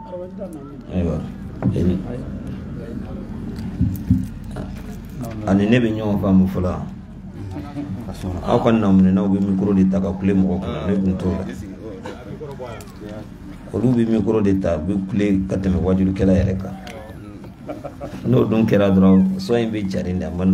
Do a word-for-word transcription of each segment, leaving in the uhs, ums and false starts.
أيوة أنا نبي نيوم فام فلا أو كان نامن ناو بميكرو دي تاكا كلي موكنا نبي نتولا ولو بميكرو دي تا بكلي كتم واجلو كلا يركا no don kera draw so en be jari nda manno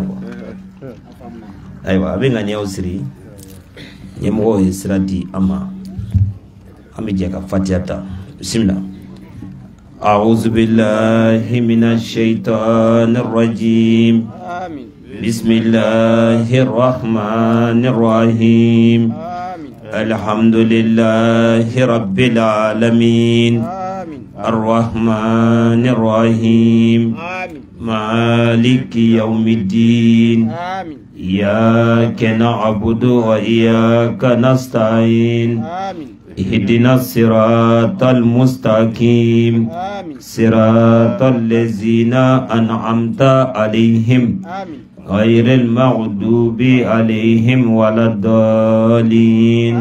aywa abe ngani ausri nyemo isradi ama ami jaka fatiyata bismillah a'udzu billahi minash shaitanir rajim amin bismillahir rahmanir rahim amin alhamdulillahi rabbil alamin الرحمن الرحيم مالك يوم الدين إياك نعبد وإياك نستعين اهدنا الصراط المستقيم صراط الذين أنعمت عليهم غير المغضوب عليهم ولا الضالين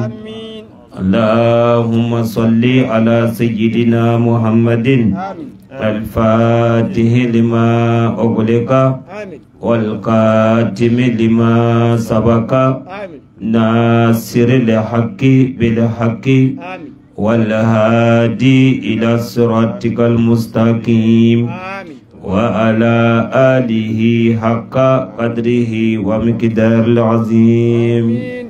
اللهم صل على سيدنا محمد الفاتح لما أغلق والقاتم لما سبق ناصر الحق بالحق والهادي إلى صراطك المستقيم وعلى آله حق قدره ومقدار العظيم.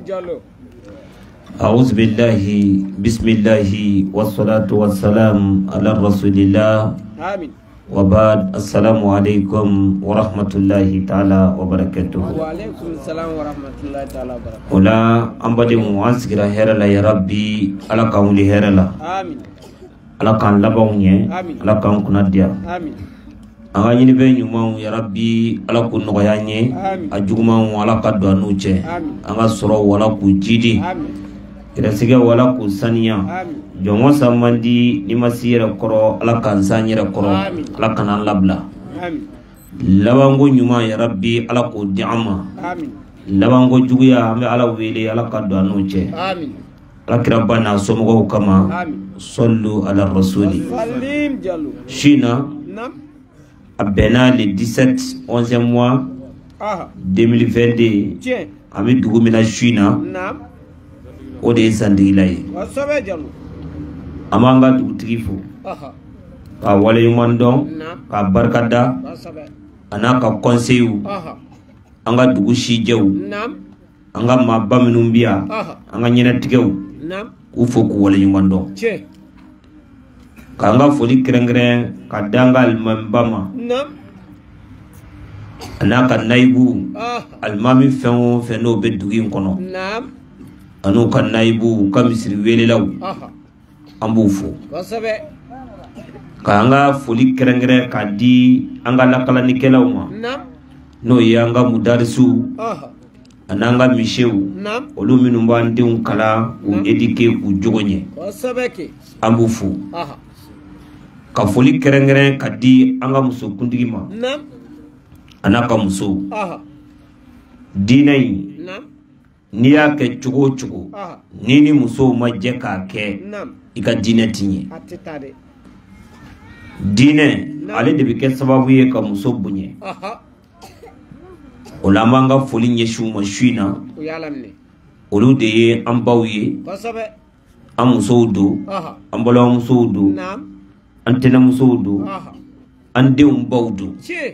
أعوذ بالله بسم الله والصلاة والسلام على رسول الله آمين وبعد السلام عليكم ورحمة الله تعالى وبركاته. وعليكم السلام ورحمة الله تعالى وبركاته. ولا أمبدي مواسكرا هيرلا يا ربي على كون هيرلا آمين على كان لبوني على كان كناديا آمين أنا نبي نيوم يا ربي على كون نغياني أجوما ولا كدوا نوجه أنا سرو ولا كوجيدي Irasiga wala ku saniya jongo samandi ni masira koro ala kan sanyira koro ala kan labla lawango nyuma ya rabbi ala ku diama lawango juguya ambe ala wele ala kadwa noche ala kirabana somogo kama sallu ala rasuli shina abena le dix-sept onzième mois deux mille vingt-deux ami dugumina shina o de sandi lay amanga dutigifu ka wale yumandon ka barkada anaka conseil anga dugu shijew anga mabba minumbia anga nyina tigew ufo ku wale yumandon ka anga foli krengre ka dangal mambama anaka naibu almami fenwo feno be dugi kono anu kan naibu kamisiri welelaw ambu fo ka anga foli kerengere ka di anga lakala nikelaw ma no yanga mudarisu ananga mishew olu minu mbande un kala u edike ku jogonye ambu fo ka foli kerengere ka di anga muso kundigi ma anaka muso dinai ni ya ke chugo chugo nini muso maje ka ke ika dine tinye dine ale de bike sababu ye ka muso bunye olamanga foli nyeshu mashina olu de ye ambawye amuso do ambalo muso do antena muso do ande umbawdo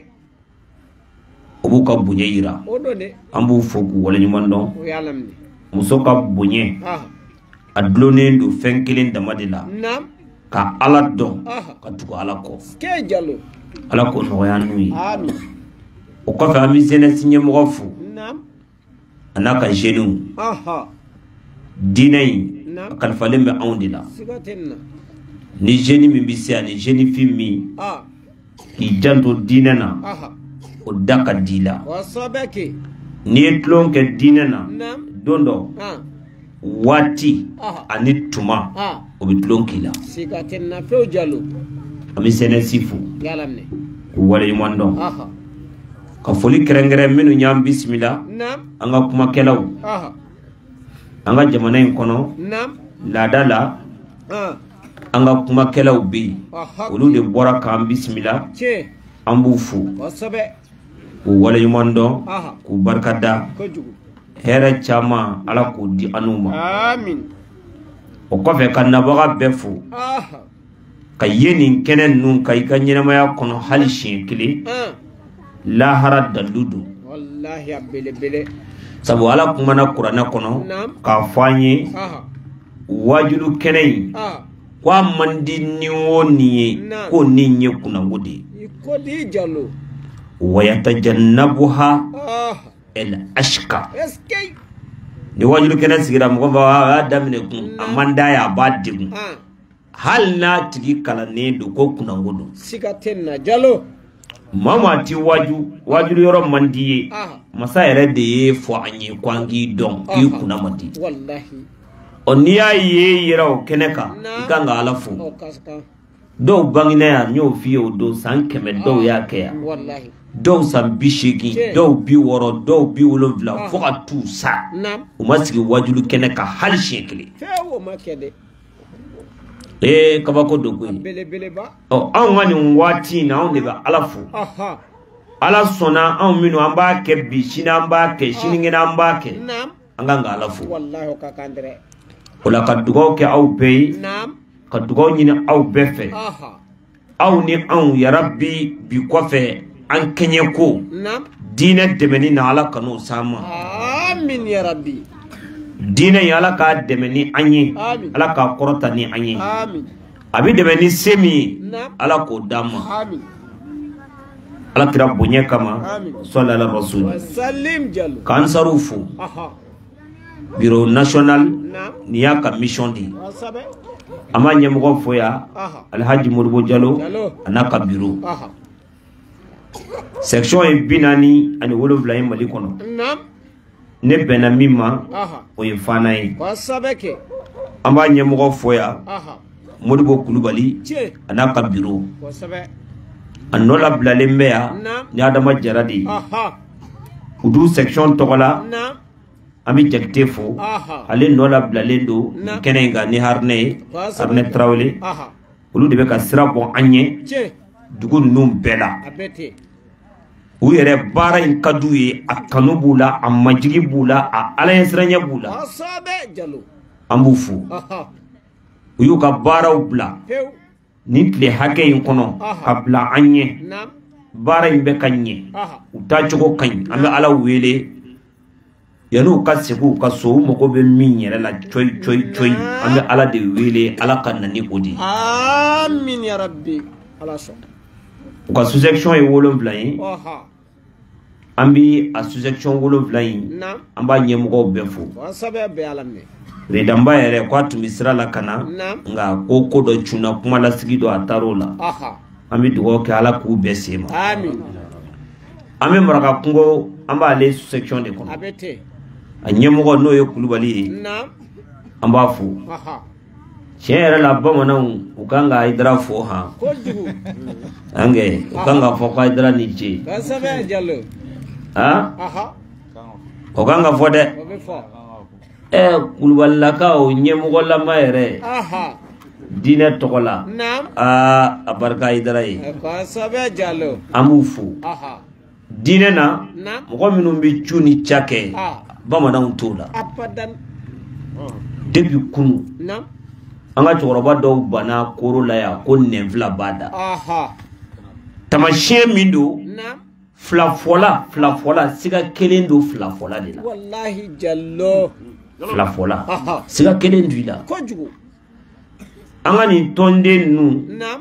obu ka bunye ira ambu foku wala nyumando muso ka bunye adlone do fenkelen damadila ka ala don ka tuko ala ko ke jalo ala ko no yanui amin o ko fa mi sene sinye mo fu anaka jenu aha dinai kan falembe aundila ni jeni mi bisia ni jeni fimi ah ki janto dinana aha o daka dila wasabeke ni etlon ke dinana dondo wati ani tuma o bitlon kila sigaten na feo jalo ami sene sifu yalamne wala yumando aha ka foli kerengere minu nyam bismillah nam anga kuma kelaw aha anga jamana en kono nam la dala ah anga kuma kelaw be olu de bora kan bismillah ambu fu wala yumondo ku barkada hera chama ala ko di anuma amin o ko fe kan nabaga befu kayeni kenen nun kay kanyema ya kono hal shekli la harad daludu wallahi abele bele sabu ala kuma na qur'ana kono ka fanye wajulu kenei kwa mandi ni woni ko ninye kuna ngudi ko di jalo wayatajannabuha el ashqa eskay ni wajulu kenei sigira mo ba damine kun amanda ya badigu hal na tigi kala ne do ko kuna ngudu siga tenna jalo mama ti waju wajulu yoro mandiye masa ere de fo anyi kwangi don ki kuna mandi wallahi oniya ye yero keneka ikanga alafu do bangina ya nyo fiyo do san keme do ya kea wallahi do san bishigi do bi woro do bi wolovla foka tu sa umasigi wajulu keneka hal shekli fewo makede eh kabako do ko bele bele ba o an wani wati na on de ba alafu aha ala sona an minu amba ke bishina amba ke shiningina amba ke nam anganga alafu wallahi ka kandre wala kadugo ke au pay nam kadugo nyina au befe aha au ni an ya rabbi bi kofe an kenye ko nam dina demeni na ala kanu sama amin ya rabbi dina ya ala ka demeni anyi ala ka korota ni anyi amin abi demeni semi ala ko dama amin ala kira bonye kama sallallahu alaihi wasallam sallim jalu kansarufu aha bureau national niyaka mission di amanye mko foya alhaji Modibo Jallow anaka bureau section e binani ani wolofla e mali kono ne bena mima o ye fana yi wasabeke amanye mko foya Modibo Kulubali anaka bureau wasabe anola blalembeya ni adama jaradi udu section tokola ami jakte fo ale nola blalendo kenenga ni harne harne trawle ulu de be ka sira bon anye dugu num bela abete u yere bara in kaduye akanu bula amajigi bula a ala yesranya bula asabe jalo ambufu uyu ka bara ubla nitle hake in kono kabla anye bara in be kanye uta choko kany ame ala wele yanu kasiku kaso moko be min yere la choy choy choy ame ala de wele ala kanani odi amin ya rabbi ala so ko sous-section e wolon blayin aha ambi a sous-section wolon blayin amba nyemgo be fo wasabe be alamme redamba yere kwa tumisira la kana nga koko do chuna kuma la sigido atarola aha ambi dugo ke ala ku be sema amin ame maraka kungo amba le sous-section de kono abete anyemgo no yo Kulubali na amba fu aha chere la bamana ukanga idra fo ha kojugu ange ukanga fo ka idra nije kasabe Jallow ha aha ukanga fo de eh Kulubali la ka o nyemgo la maere aha dine tokola na ah abarka idra yi kasabe Jallow amufu aha dine na mo minum bi chuni chake bamana untola apadan depuis kunu na anga choroba do bana korola ya ko nevla bada aha tamashe mindo na flafola flafola siga kelendo flafola de la wallahi Jallow flafola aha siga kelendo ila kojugo anga ni tonde nu na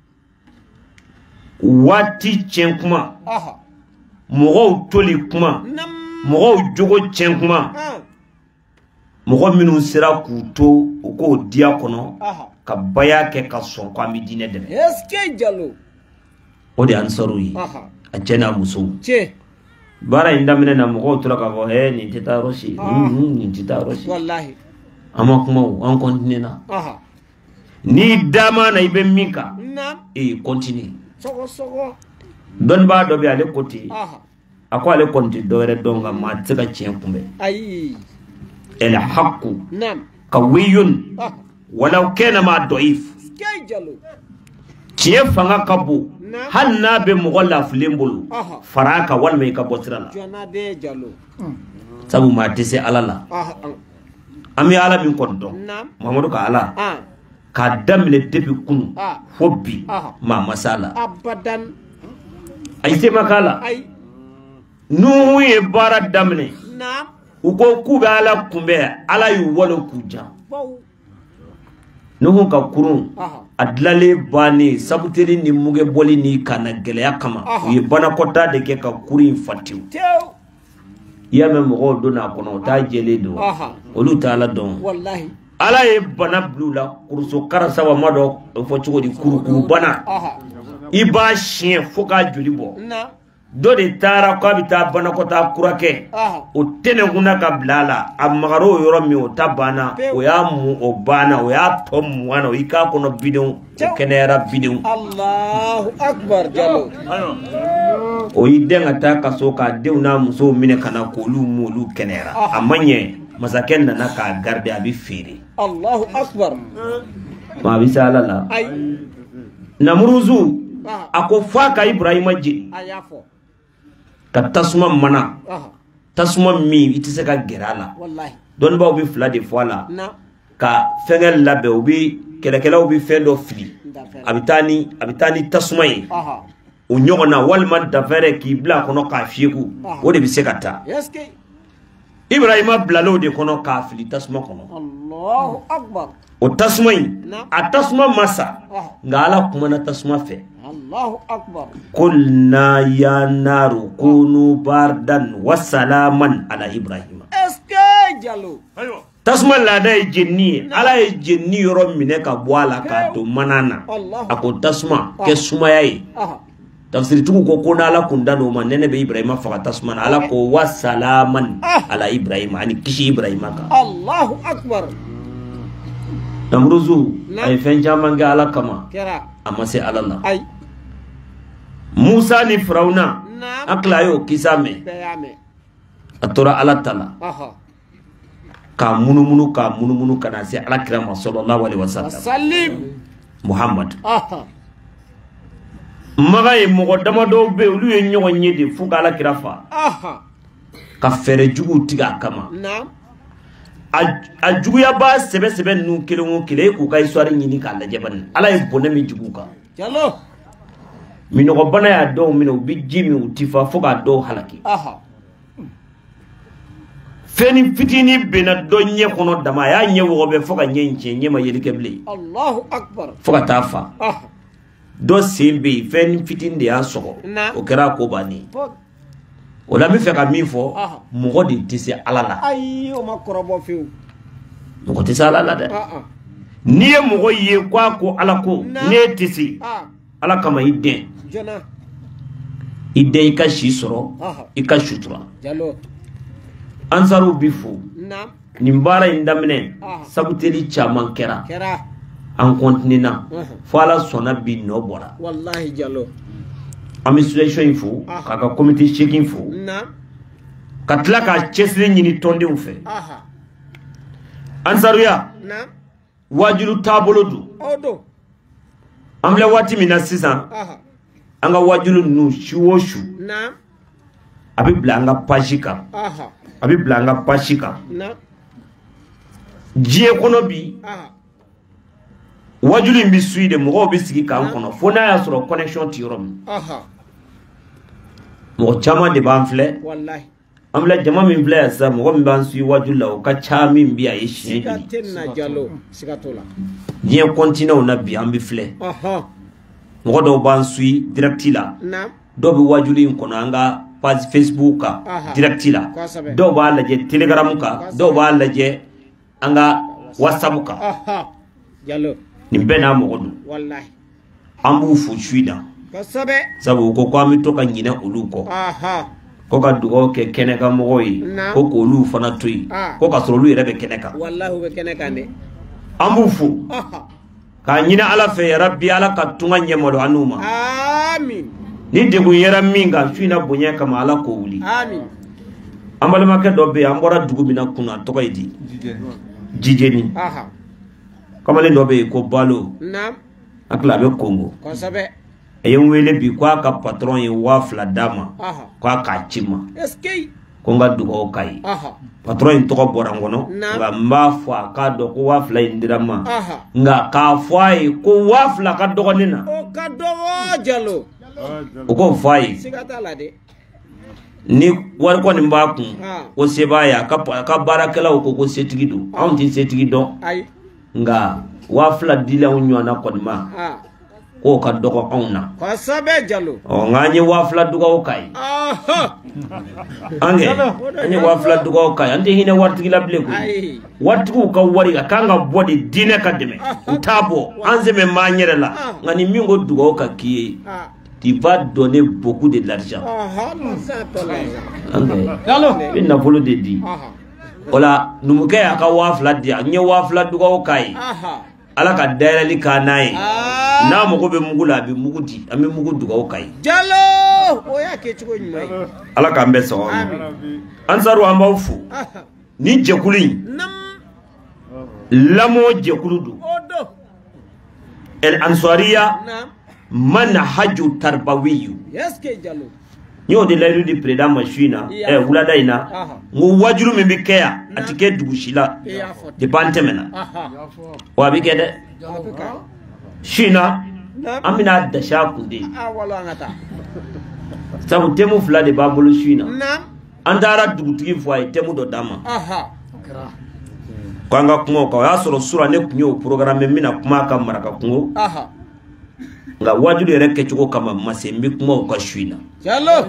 wati chenkuma aha mogo toli kuma mogo jogo chenkuma mogo minu sira kuto uko dia kono ka baya ke ka son kwa mi dine deme eske Jallow o de ansaru yi a jena muso che bara indamene na mogo tola ka ho he ni tita roshi ni tita roshi wallahi ama kuma on continue na aha ni dama na ibe mika na e continue sogo sogo don ba do be ale koti aha akwa ale konti do re donga ma tsika chenkumbe ai el haqqu nam kawiyun walau kana ma daif Eske jalo. Tiye fanga kabo. Hal na be mɔgɔ lafilen bolo. Fara ka walima I ka bɔ sira la. Jona de jalo. Sabu maa tɛ se Ala la. An bɛ Ala min kɔni dɔn. Mamadu ka Ala. K'a daminɛ depuis kunu fo bi maa ma se a la. Abadan. Ayi se ma k'a la. Nuhu ye baara daminɛ. U ko k'u bɛ Ala kunbɛn Ala y'u wale k'u jan. Nuhu ka kurun a dilalen bannen sabuteli ni muge bɔli ni kana gɛlɛya kama u ye banakɔtaa de kɛ ka kurun in fa tewu. I y'a mɛn mɔgɔw donna a kɔnɔ o t'a jɛlen don olu t'a Ala dɔn. Ala ye bana bila u la kuruso karasa wa ma dɔ fɔ cogo di kurukuru bana I b'a siɲɛ fo k'a joli bɔ. Dɔ de taara k'a bɛ taa banakɔtaa kura kɛ o tɛnɛnkun ka bila a la a magara o yɔrɔ min o ta banna o y'a mun o banna o y'a tɔ mugan na o y'i k'a kɔnɔ bidenw o kɛnɛyara bidenw. Allahu akbar jalo. O y'i den ka taa ka so k'a denw n'a musow minɛ ka na k'olu mun olu kɛnɛyara a ma ɲɛ masakɛ nana k'a garder a bɛ feere. Allahu akbar. Ma a bɛ se Ala la. Namuruzu a ko f'a ka Ibrahima jeni. Ka tasuma mana tasuma min I tɛ se ka gɛrɛ a la dɔnnibaaw bɛ fila de fɔ a la ka fɛngɛ labɛn u bɛ kɛlɛkɛlaw bɛ fɛn dɔ fili a bɛ taa ni a bɛ taa ni tasuma ye o ɲɔgɔn na walima dafɛrɛ k'i bila a kɔnɔ k'a fiyeku o de bɛ se ka taa Ibrahima bilala o de kɔnɔ k'a fili tasuma kɔnɔ o tasuma in a tasuma ma sa nka Ala kumana tasuma fɛ. Allahu akbar. Qulna ya naru kunu bardan wa salaman ala Ibrahima. Eske jalo. Tasuma laada ye jenni ye Ala ye jenni yɔrɔ minɛ ka bɔ a la k'a to mana na a ko tasuma kɛ sumaya ye tafsiritigiw ko ko n'Ala kun da n'o ma nɛnɛ bɛ Ibrahima faga tasuma na Ala ko wa salaman ala Ibrahima ani kisi Ibrahima kan. Allahu akbar. Namuruzu a ye fɛn caman kɛ Ala kama a ma se Ala la. Musa ni Firawuna a tila a y'o kisa mɛn a tora Ala ta la k'a munumunu k'a munumunu ka na se Alakira ma sallallahu alaihi wasallam Muhammad. Maga ye mɔgɔ damadɔw bɛ olu ye ɲɔgɔn ye de fo ka Alakira fa ka fɛɛrɛ juguw tigɛ a kama a juguya b'a sɛbɛ sɛbɛ ninnu kelen o kelen e k'u ka histoire ɲini k'a lajɛ bani Ala ye bonɛ min jugu kan. Minɔgɔbana y'a dɔw minɛ u bɛ ji min u ti fa fo k'a dɔw halaki. Fɛn fitinin bɛnna dɔ ɲɛ kɔnɔ dama a y'a ɲɛ wɔgɔbɛ fo ka ɲɛ in tiɲɛ ɲɛ ma yeli kɛ bilen. Allahu akbar. Fo ka taa fa. Dɔ sen bɛ yen fɛn fitinin de y'a sɔgɔ o kɛra a ko bannen. O la n bɛ fɛ ka min fɔ mɔgɔ de tɛ se Ala la. Ayi o ma kɔrɔbɔ fiyewu. Mɔgɔ tɛ se Ala la dɛ. N'i ye mɔgɔ ye k'a ko Ala ko n'e tɛ se Ala kama i den. I den I ka si sɔrɔ I ka sutura. Ansaru bi fo nin baara in daminɛ sabuteli caman kɛra an continuena fo Ala sɔnna bi nɔ bɔra. Wallahi jalo. An bɛ solution in fo k'a ka comité checking fo ka tila ka cɛsiri ɲini tɔndenw fɛ. Ansaruya wajilu taabolo don. An filɛ waati min na sisan an ka wajilu ninnu su o su a bɛ bila an ka page kan a bɛ bila an ka page kan diɲɛ kɔnɔ bi wajilu in bɛ suit de mɔgɔw bɛ sigi k'an kɔnɔ fo n'a y'a sɔrɔ connection tɛ yɔrɔ min mɔgɔ caman de b'an filɛ an filɛ jama min filɛ yan sisan mɔgɔ min b'an suit wajilu la o ka ca min bi a ye siɲɛ joli diɲɛ continent na bi an bɛ filɛ mɔgɔ dɔw b'an suit direct la dɔw bɛ wajilu in kɔnɔ an ka page Facebook kan direct la dɔw b'a lajɛ Telegram kan dɔw b'a lajɛ an ka WhatsApp kan nin bɛɛ n'a mɔgɔ don an b'u fo su in na sabu u ko ko an bɛ to ka ɲinɛ olu kɔ ko ka dugawu kɛ kɛnɛ kan mɔgɔw ye ko k'olu fana to yen ko ka sɔrɔ olu yɛrɛ bɛ kɛnɛ kan an b'u fo k'a ɲini Ala fɛ ya Rabbi Ala ka tunga ɲɛmalo an n'u ma ni degun yera min kan su in na bonya kama Ala k'o wuli an balimakɛ dɔ bɛ yen an bɔra dugu min na kunna tɔgɔ ye di Jijeni kamalen dɔ bɛ yen ko balo Naam. a tila a bɛ Congo Kosɛbɛ. a ye n wele bi ko a ka patron ye waa fila d'a ma Aha. ko a k'a ci ma Est-ce que. ko n ka dugawu k'a ye Aha. patron in tɔgɔ bɔra n kɔnɔ Naam. nka n b'a fɔ a k'a dɔn ko waa fila in dira n ma Aha. nka k'a fɔ a ye ko waa fila ka dɔgɔ ne na O ka dɔgɔ Jalo. o k'o fɔ a ye Siga t'a la dɛ. ni wari kɔni b'a kun Ah. ko se b'a ye a ka a ka baarakɛlaw ko ko setigi don anw tɛ setigi dɔn Ayi. nka waa fila dila anw ɲɔgɔnna kɔni ma Ah. k'o ka dɔgɔ anw na Kosɛbɛ Jalo. ɔ nka an ye waa fila dugawu k'a ye Aha. an kɛ an ye waa fila dugawu k'a ye an tɛ hinɛ waritigi la bilen koyi Ayi. waritigiw ka wari a kan ka bɔ de diinɛ ka dɛmɛ u t'a bɔ an sɛmɛ b'an yɛrɛ la nka ni min ko dugawu ka k'i ye Ah. tu vas donner beaucoup de l'argent Aha. C'est pas là. an kɛ i bɛ nafolo de di Aha. o la numukɛ y'a ka waa fila di yan n ye waa fila dugawu k'a ye Aha. ala ka dayɛlɛli k'a n'a ye Ah. n'a mago bɛ mugu la a bɛ mugu di an bɛ mugu dugawu k'a ye Jalo. O y'a kɛ cogo ɲuman ye. ala k'an bɛɛ sɔgɔ Amin. ansaru an b'aw fo Aha. ni jɛkulu in Nam. lamɔ jɛkulu don O do. el ansariya Nam. manhaju tarbawiyu Est-ce que Jalo. n y'o de layidu di président ma su in na Iya. ɛ wulada in na Aha. n ko wajulu min bɛ kɛ yan a tɛ kɛ dugu si la I y'a fɔ. depuis an tɛmɛna Aha. wa a bɛ kɛ dɛ A bɛ ka. su in na Nam. an bɛna dasi a kun de Ah wala an ka taa. sabu temu fila de b'an bolo su in na Nam. an taara dugutigi fɔ a ye temu dɔ d'an ma Aha. ko an ka kuma o kan o y'a sɔrɔ sura ne tun y'o programme n bɛna kuma a kan maraka kungo Aha. nka wajulu yɛrɛ kɛcogo kama ma se n bɛ kuma o kan su in na Jalo.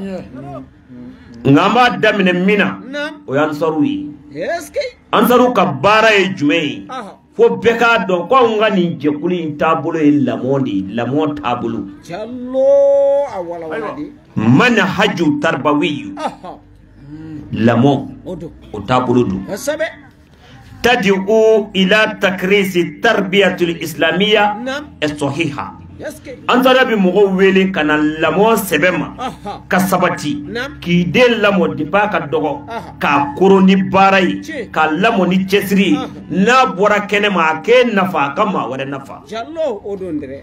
nka an b'a daminɛ min na Nam. o y'an sɔrɔ ye Est-ce que. ansaru ka baara ye jumɛn ye Aha. fo bɛɛ k'a dɔn ko anw ka nin jɛkulu in taabolo ye lamɔ de ye lamɔ taabolo Jalo. A wala wala di. manhaju tarbawiyu Aha. lamɔ O do. o taabolo don Kosɛbɛ. tadi'u ila takrisi tarbiyatul islamiyya Nam. as-sahiha Est-ce que. ansara bi mɔgɔw wele ka na lamɔ sɛbɛn ma Aha. ka sabati Nam. k'i den lamɔ depuis a ka dɔgɔ Aha. k'a koron ni baara ye Tiɲɛ. k'a lamɔ ni cɛsiri ye Aha. n'a bɔra kɛnɛ ma a k'e nafa a ka maa wɛrɛ nafa Jalo. O do ndɛrɛ.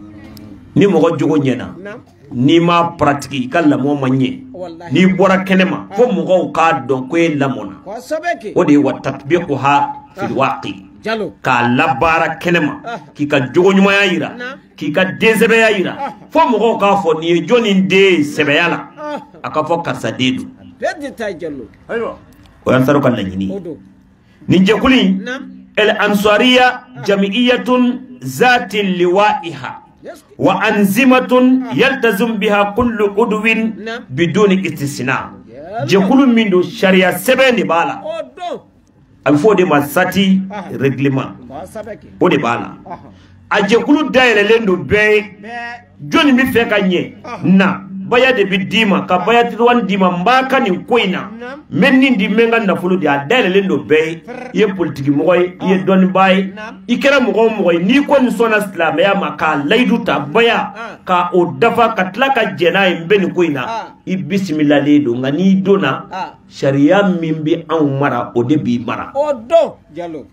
ni mɔgɔ jogo ɲɛna Nam. n'i ma paratigi i ka lamɔ ma ɲɛ Wallahi. n'i bɔra kɛnɛ ma fo mɔgɔw k'a dɔn ko e lamɔna Kosɛbɛ ke. o de ye wa tatbiquha fil waqi Jalo. k'a labaara kɛnɛ ma Ah. k'i ka jogo ɲumanya yira Na. k'i ka densɛbɛya yira Ah. fo mɔgɔw k'a fɔ nin ye jɔnni den ye sɛbɛya la Aha. a ka fɔ karisa den don Bɛɛ de ta Jalo. o y'an saro ka laɲini O ye do. nin jɛkulu in Nam. el ansariya jamiyatun zati liwa'iha Est-ce que. wa anzimatun yaltazim biha kullu udwin Nam. biduni istisna Yalla. jɛkulu min don sariya sɛbɛn de b'a la O do. a bɛ fɔ o de ma sati Ah. règlement Kosɛbɛ ke. o de b'a la Aha. a jɛkulu dayɛlɛlen don bɛɛ ye Bɛɛ. jɔnni bɛ fɛ ka ɲɛ na baya de bɛ d'i ma ka baya tiriwani d'i ma n b'a ka nin ko in na n bɛ nin di n bɛ n ka nafolo di a dayɛlɛlen don bɛɛ ye i ye politiki mɔgɔ ye i ye dɔnnibaa ye i kɛra mɔgɔ o mɔgɔ ye n'i kɔni sɔnna silamɛya ma k'a layidu ta baya ka o dafa ka tila ka jɛn n'a ye n bɛ nin ko in na i bisimilalen don nka n'i donna sariya min bɛ anw mara o de b'i mara O do. Jalo.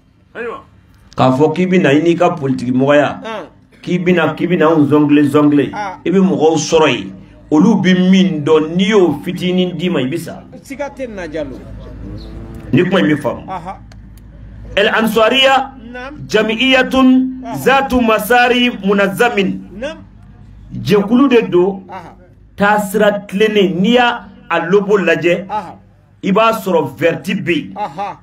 k'a fɔ k'i bɛ na i n'i ka politiki mɔgɔya Ah. k'i bɛna k'i bɛna anw zɔngile zɔngile Ah. i bɛ mɔgɔw sɔrɔ yen olu bɛ min dɔn n'i y'o fitinin d'i ma i bɛ sa Siga tɛ na Jalo. ni kuma in bɛ faamu Aha. el ansariya Nam. jamiyatun zatu masari munazamin Nam. jɛkulu de don Aha. taasira tilennen n'i y'a a logo lajɛ Aha. i b'a sɔrɔ verti bɛ yen Aha.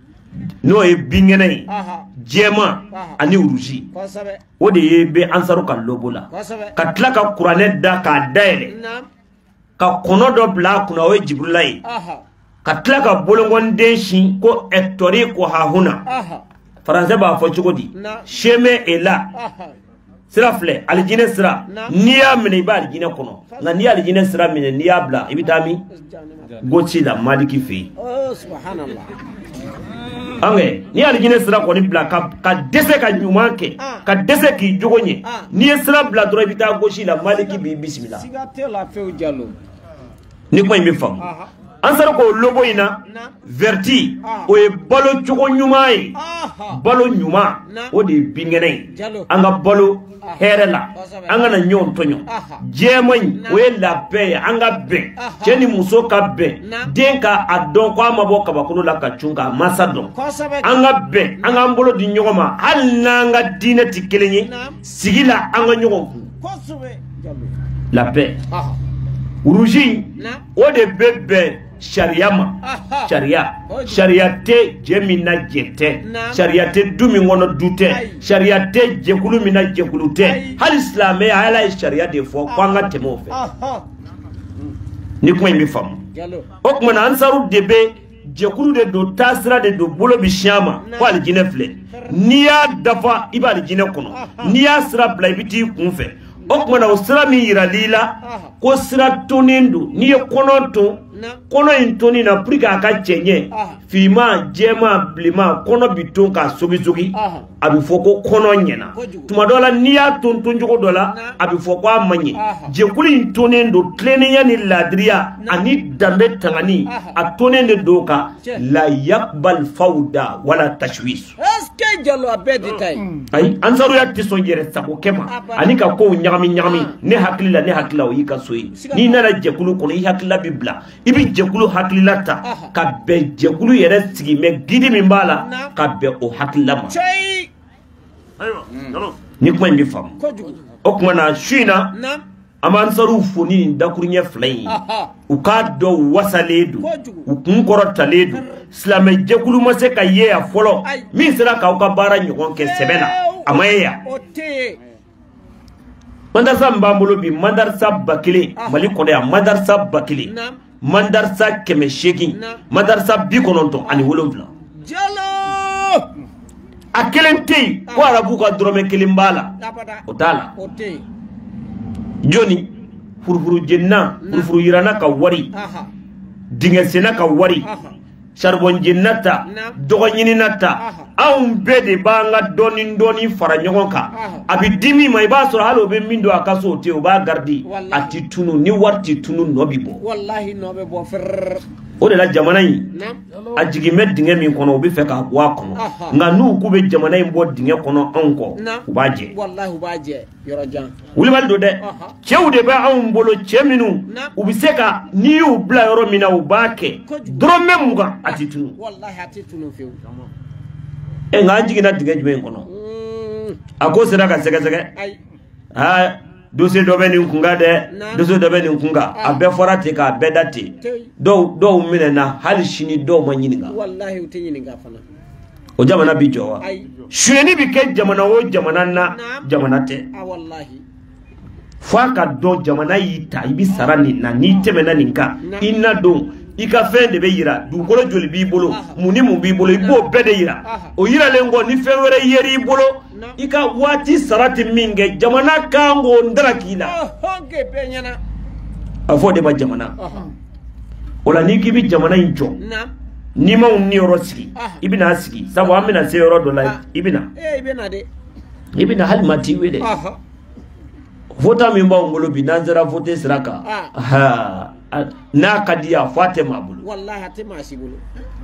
n'o ye binkɛnɛ ye Aha. jɛman Aha. ani urusi Kosɛbɛ. o de ye bɛ ansaru ka logo la Kosɛbɛ. ka tila ka kuranɛ da k'a dayɛlɛ Nam. ka kɔnɔ dɔ bila a kunna o ye jiburula ye Aha. ka tila ka bolokɔnden sin ko ɛtɔri ko hahuna Aha. faransɛ b'a fɔ cogo di Na. chemin est là Aha. sira filɛ alijinɛ sira Na. n'i y'a minɛ i b'a alijinɛ kɔnɔ nka n'i alijinɛ sira minɛ n'i y'a bila i bɛ taa min gauche la maliki fɛ yen Oh subhanallah. an kɛ n'i ye alijinɛ sira kɔni bila ka ka dɛsɛ ka ɲuman kɛ Ah. ka dɛsɛ k'i jogo ɲɛ Ah. n'i ye sira bila dɔrɔn i bɛ taa gauche la maliki b'i bisimila Siga tɛ la fewu Jalo. ni kuma in bɛ faamu Aha. ansar ko lobo ina verti o e balo chogo nyuma yi balo nyuma o de bingene anga balo herela anga na nyon tonyo jemoy o e la be anga be cheni muso ka be denka adon kwa maboka bakuno la kachunga masadon anga be anga mbolo di nyogoma halna anga dina tikelenyi sigila anga nyogonku la paix uruji o de bebe sharia ma sharia sharia te jemina jete sharia te dumi ngono dute sharia te jekulu mina jekulu te hal islam ya ala sharia de fo kwanga temo fe ni ko mi fam o ko na ansaru debe jekulu de do tasra de do bolo bi shama ko al jinefle niya dafa ibal jine kono niya sra blaibiti kunfe okmana usra mi yiralila ko sira tonendo ni ye kono to kono intoni na prika aka chenye fima jema blima kono biton ka sobi sogi abi foko kono nyena tuma dola niya tonton jogo dola abi foko amanye je kuli intonendo tlene ya ni ladria ani dambe tangani atonende doka la yakbal fawda wala tashwis eske jalo abedi tay ay ansaru ya tisongere sako kema ani ka ko nyami nyami ne hakila ne hakila o yika soyi ni nana jekulu kono i hakila bibla ibi jekulu hakila ta ka be jekulu yere sigi me gidi min bala ka be o hakila ma ayo ni kuma ndi fam o kuma na shuina aman saru foni ndakurnya flay u ka do wasaledu u kun korotaledu islamé jekulu mo se ka ye ya folo min sera ka ka bara nyogon ke sebena amaya madarsa mbambulo bi madarsa bakile mali kono ya madarsa bakile madarsa keme sheki madarsa bi kononto ani wolonvla jalo akelente ko arabu ka drome kilimbala otala joni furfuru jenna furfuru yirana ka wari dinga sena ka wari charbon jennata dogo nyini nata aun bede banga doni doni fara nyogonka abi dimi mai ba so halo be mindo akaso te o ba gardi ati tunu ni warti tunu nobibo wallahi nobe bo fer o de la jamana yi ajigi med dinge mi kono obi fe ka wa kono nga nu ku be jamana yi bo dinge kono anko ubaje wallahi ubaje yoro jan wuli baldo de chewde ba an bolo cheminu ubiseka ni u bla yoro mina ubake drome muga atitunu wallahi atitunu fe e nga ajigi na dinge jme kono ako sera ka sega sega ha dossier do beni kunga de dossier do beni kunga abe forate ka abe date do do mine na hali shini do manyininga wallahi utinyinga fana o jamana bi jowa shweni bi ke jamana o jamana na jamana te ah wallahi faka do jamana yita ibi sarani na ni temena ninka inna do ika fende be yira du kolo joli bi bolo muni mu bi bolo ibo bede yira o yira lengo ni fewere yeri bolo ika wati sarati minge jamana kango ndara kila honge penyana afode ba jamana ola ni kibi jamana injo ni ma unni orosiki ibina asiki sabu amina se yoro dola ibina eh ibina de ibina hal mati wede vota mi mba ngolo bi nanzara vote siraka ha na kadiya Fatima bulu wallahi Fatima sibulu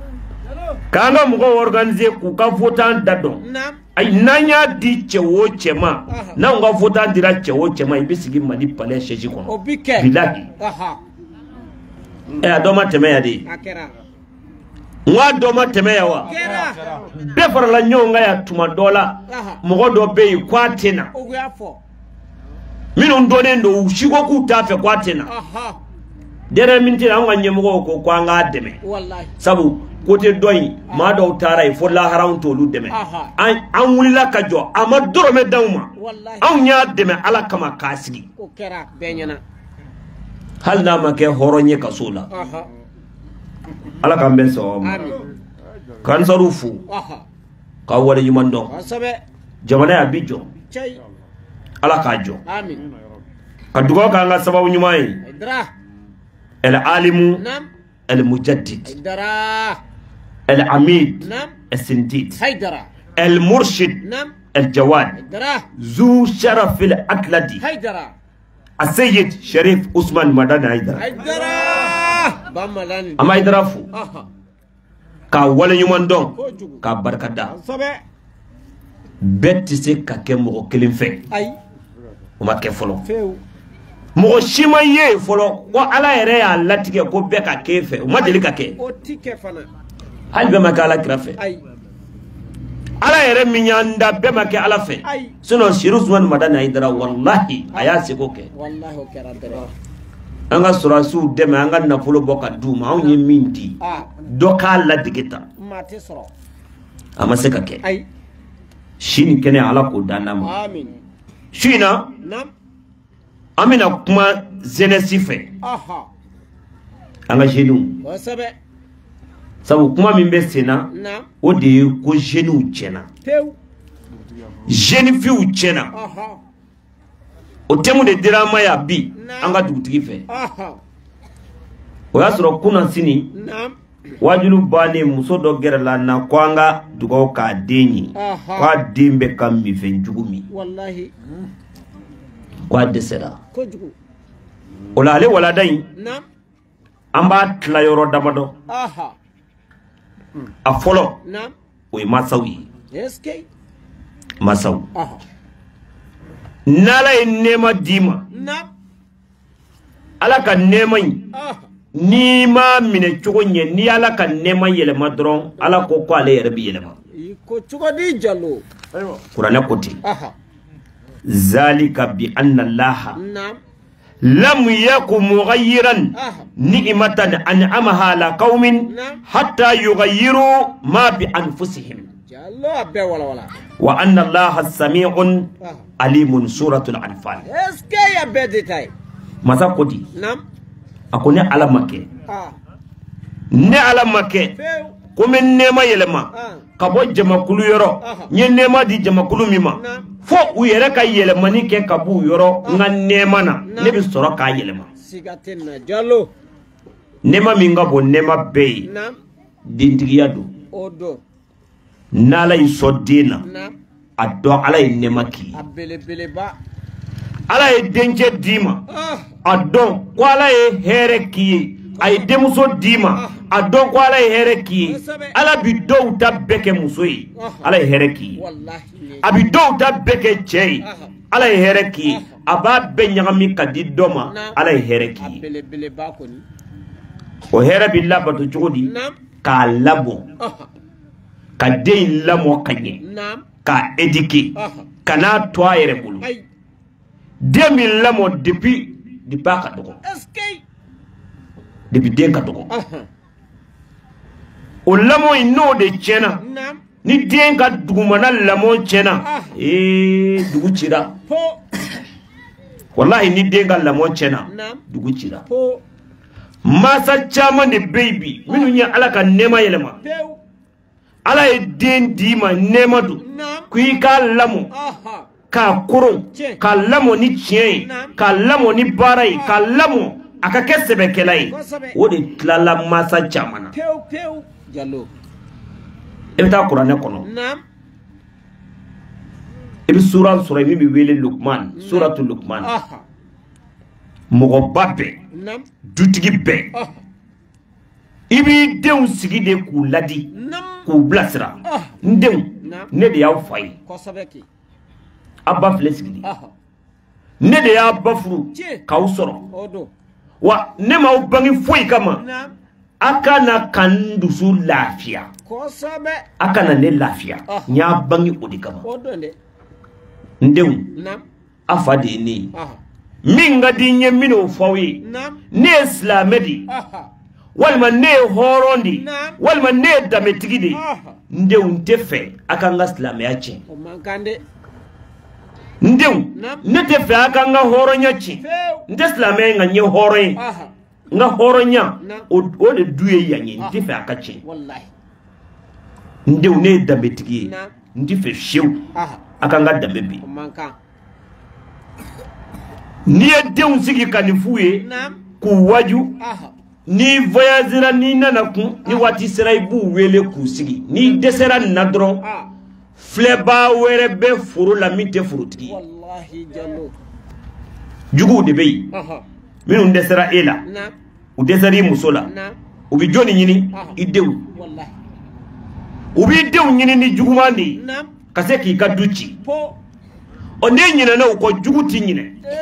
kanga mugo organiser ku ka vota dadon ay nanya di chewo chema na nga vota dira chewo chema ibisigi mali pale sheji kono obike bilahi aha e adoma teme ya di akera ngwa doma teme ya wa be farala nyonga ya tuma dola mugo do be kwatena oguyafo minu ndone ndo ushigo ku tafe kwatena aha dere minti na nganye mugo ko kwanga deme wallahi sabu kote doyi ma do taray fo la haram to lu deme an an wulila ka jo ama doro me dawma an nya deme ala kama kasigi ko kera benyana hal na ma ke horonye kasula aha ala kam ben so amin kan sarufu aha ka wala yumando asabe jamana ya bijo chay ala ka jo amin ka dugo ka nga sababu nyumai dra el alimu nam el mujaddid dra العميد نعم السنديد هيدرا المرشد نعم الجواد درا ذو شرف الأكلدي هيدرا السيد شريف عثمان مدان هيدرا هيدرا ama idrafu ka wala nyuman don ka barkada betti se ka ke mo kelin fe ay o ma ke folo mo shima ye folo ko ala yere ya latige ko be ka ke fe o ma deli ka ke o tike fana hal be ma ka ala krafe ay ala yere minyanda be ma ke ala fe suno shiru zuman madana idra wallahi aya se ko ke wallahi o kerantera anga surasu de ma anga na folo boka duma on ye minti doka la digita mate soro ama se ka ke ay shini kene ala ko danama amin shina nam amina kuma zenesi fe aha anga jenu o sabe sabu kuma min be sena nam o de ko jenu chena tew jeni fi u chena aha o temu de drama ya bi anga dugutigi fe aha o ya soro kuna sini nam wajulu bane muso do gerala na kwanga dugo ka denyi kwa dimbe kam mi fenjugumi wallahi kwa desera ko jugu olale wala dai na amba tla yoro damado aha a folo na o masawi eske masaw aha nala nema dima na ala ka nema aha ni ma mine cogo nye ni ala ka nema yelema dron ala ko ko ale yere bi yelema ko cogo di jallo qur'ana koti aha zalika bi anna allah lam yakum mughayyiran ni'matan an'amaha ala qaumin hatta yughayyiru ma bi anfusihim jallo abbe wala wala wa anna allah as-sami'un alimun suratul anfal eske ya bedetay masa koti nam akone ala make ah ne ala make ko men nema yelema ka bo jamakulu yoro nye nema di jamakulu mima fo u yere ka yelema ni ke kabu yoro nga nema na ne bi soro ka yelema sigatenna jallo nema minga bo nema be na dindigiya do odo nala isodina na ado ala nema ki abele bele ba ala e denje dima adon ko ala e here ki ay demuso dima adon ko ala e here ki ala bi do ta beke musoyi ala e here ki wallahi abi do ta beke chei ala e here ki aba be nyagami kadi doma ala e here ki bele bele ba ko ni o here billah batu jodi ka labo ka de lamo kanye ka ediki kana toyere bulu deux mille lamo depuis di baka dogo eske depuis den ka dogo o lamo ino de chena ni den ka dugumana lamo chena eh dugu chira po wallahi ni den ka lamo chena dugu chira po masa chama ne baby minu nya ala ka nema yelema ala e den dima nema du kuyi ka lamo ka kurun ka lamo ni chien ka lamo ni barai ka lamo aka kesebe kelai o de tlala masa chamana peu peu jallo eta qur'ana kono nam ibi sura sura mi bi wele Luqman suratul Luqman aha mogo babbe nam dutigi be ibi deun sigi de ku ladi ku blasra ndem ne de yaw fay ko sabeki abba flesgidi ne de ya bafuru kausoro odo wa ne ma ubangi foi kama akana kandusu lafia ko sabe akana ne lafia nya bangi odi kama odo nde ndew nam afade ni minga dinye mino fawi ne islamedi walma ne horondi walma ne dametigidi ndew ntefe akanga islam yache o mankande ndew nete fe aka nga horonya chi nte islame nga nye horoy nga horonya o le duye yanye nte fe aka chi wallahi ndew ne dambe tigi nte fe shew aka nga dambe bi ni dew sigi kanifuye ku waju ni voyagera ni nanaku ni wati seraibu wele ku sigi ni desera nadron fleba were be furu la mite furutigi wallahi jallo jugu de bey aha minu ndesera ela u desari musola u bi joni nyini idew u bi dew nyini ni jugumandi kase ki ka duci o ne nyina na ko juguti nyina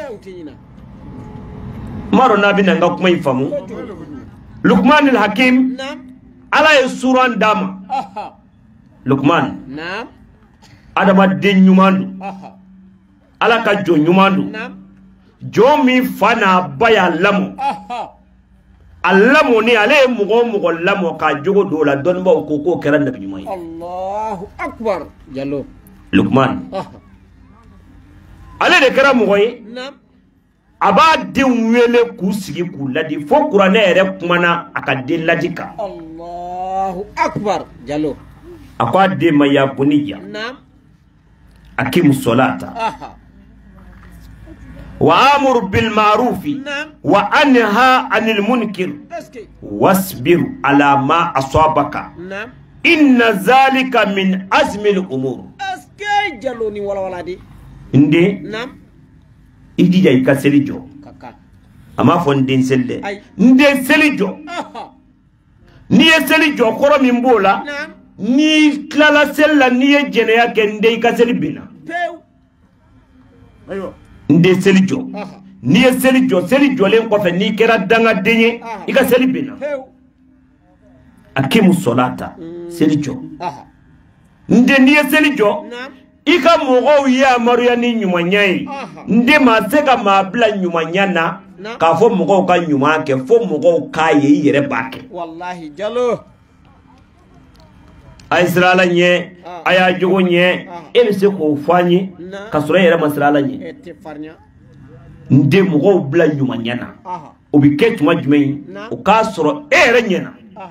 maro na bina nga kuma ifamu Luqman al-Hakim ala suran dama Luqman adama den nyumandu ala ka jo nyumandu jo mi fana baya lamo allamo ni ale mugo mugo lamo ka jogo do la don ba ko ko kera nabi nyumay Allahu akbar jallo Luqman ale de kera mugo yi aba den wele ku sigi ku ladi fo qur'ane ere kumana aka de ladika Allahu akbar jallo akwa de maya buniya nam akim salata aha وآمر بالمعروف وأنهى عن المنكر واصبر على ما أصابك إن ذلك من عزم الأمور أسكي جلوني ولا ولا دي إندي نعم إدي جاي كسلجو أما فندين سلة إندي سلجو نية سلجو كورا من بولا ني كلا سلة نية جنيا كندي كسلبنا أيوه nde selijo ni selijo selijo len ko fe ni kera danga denye ika selibina akimu solata selijo nde ni selijo ika mogo ya maruya ni nyuma nyai nde ma seka ma bla nyuma nyana ka fo mogo ka nyuma ke fo mogo ka ye yere bake wallahi jalo Aisrala nye aya jogo nye ebe se ko fanyi kasura yere masrala nye nde mugo bla nyuma nyana obi ke tuma jumei o ka soro ere nyana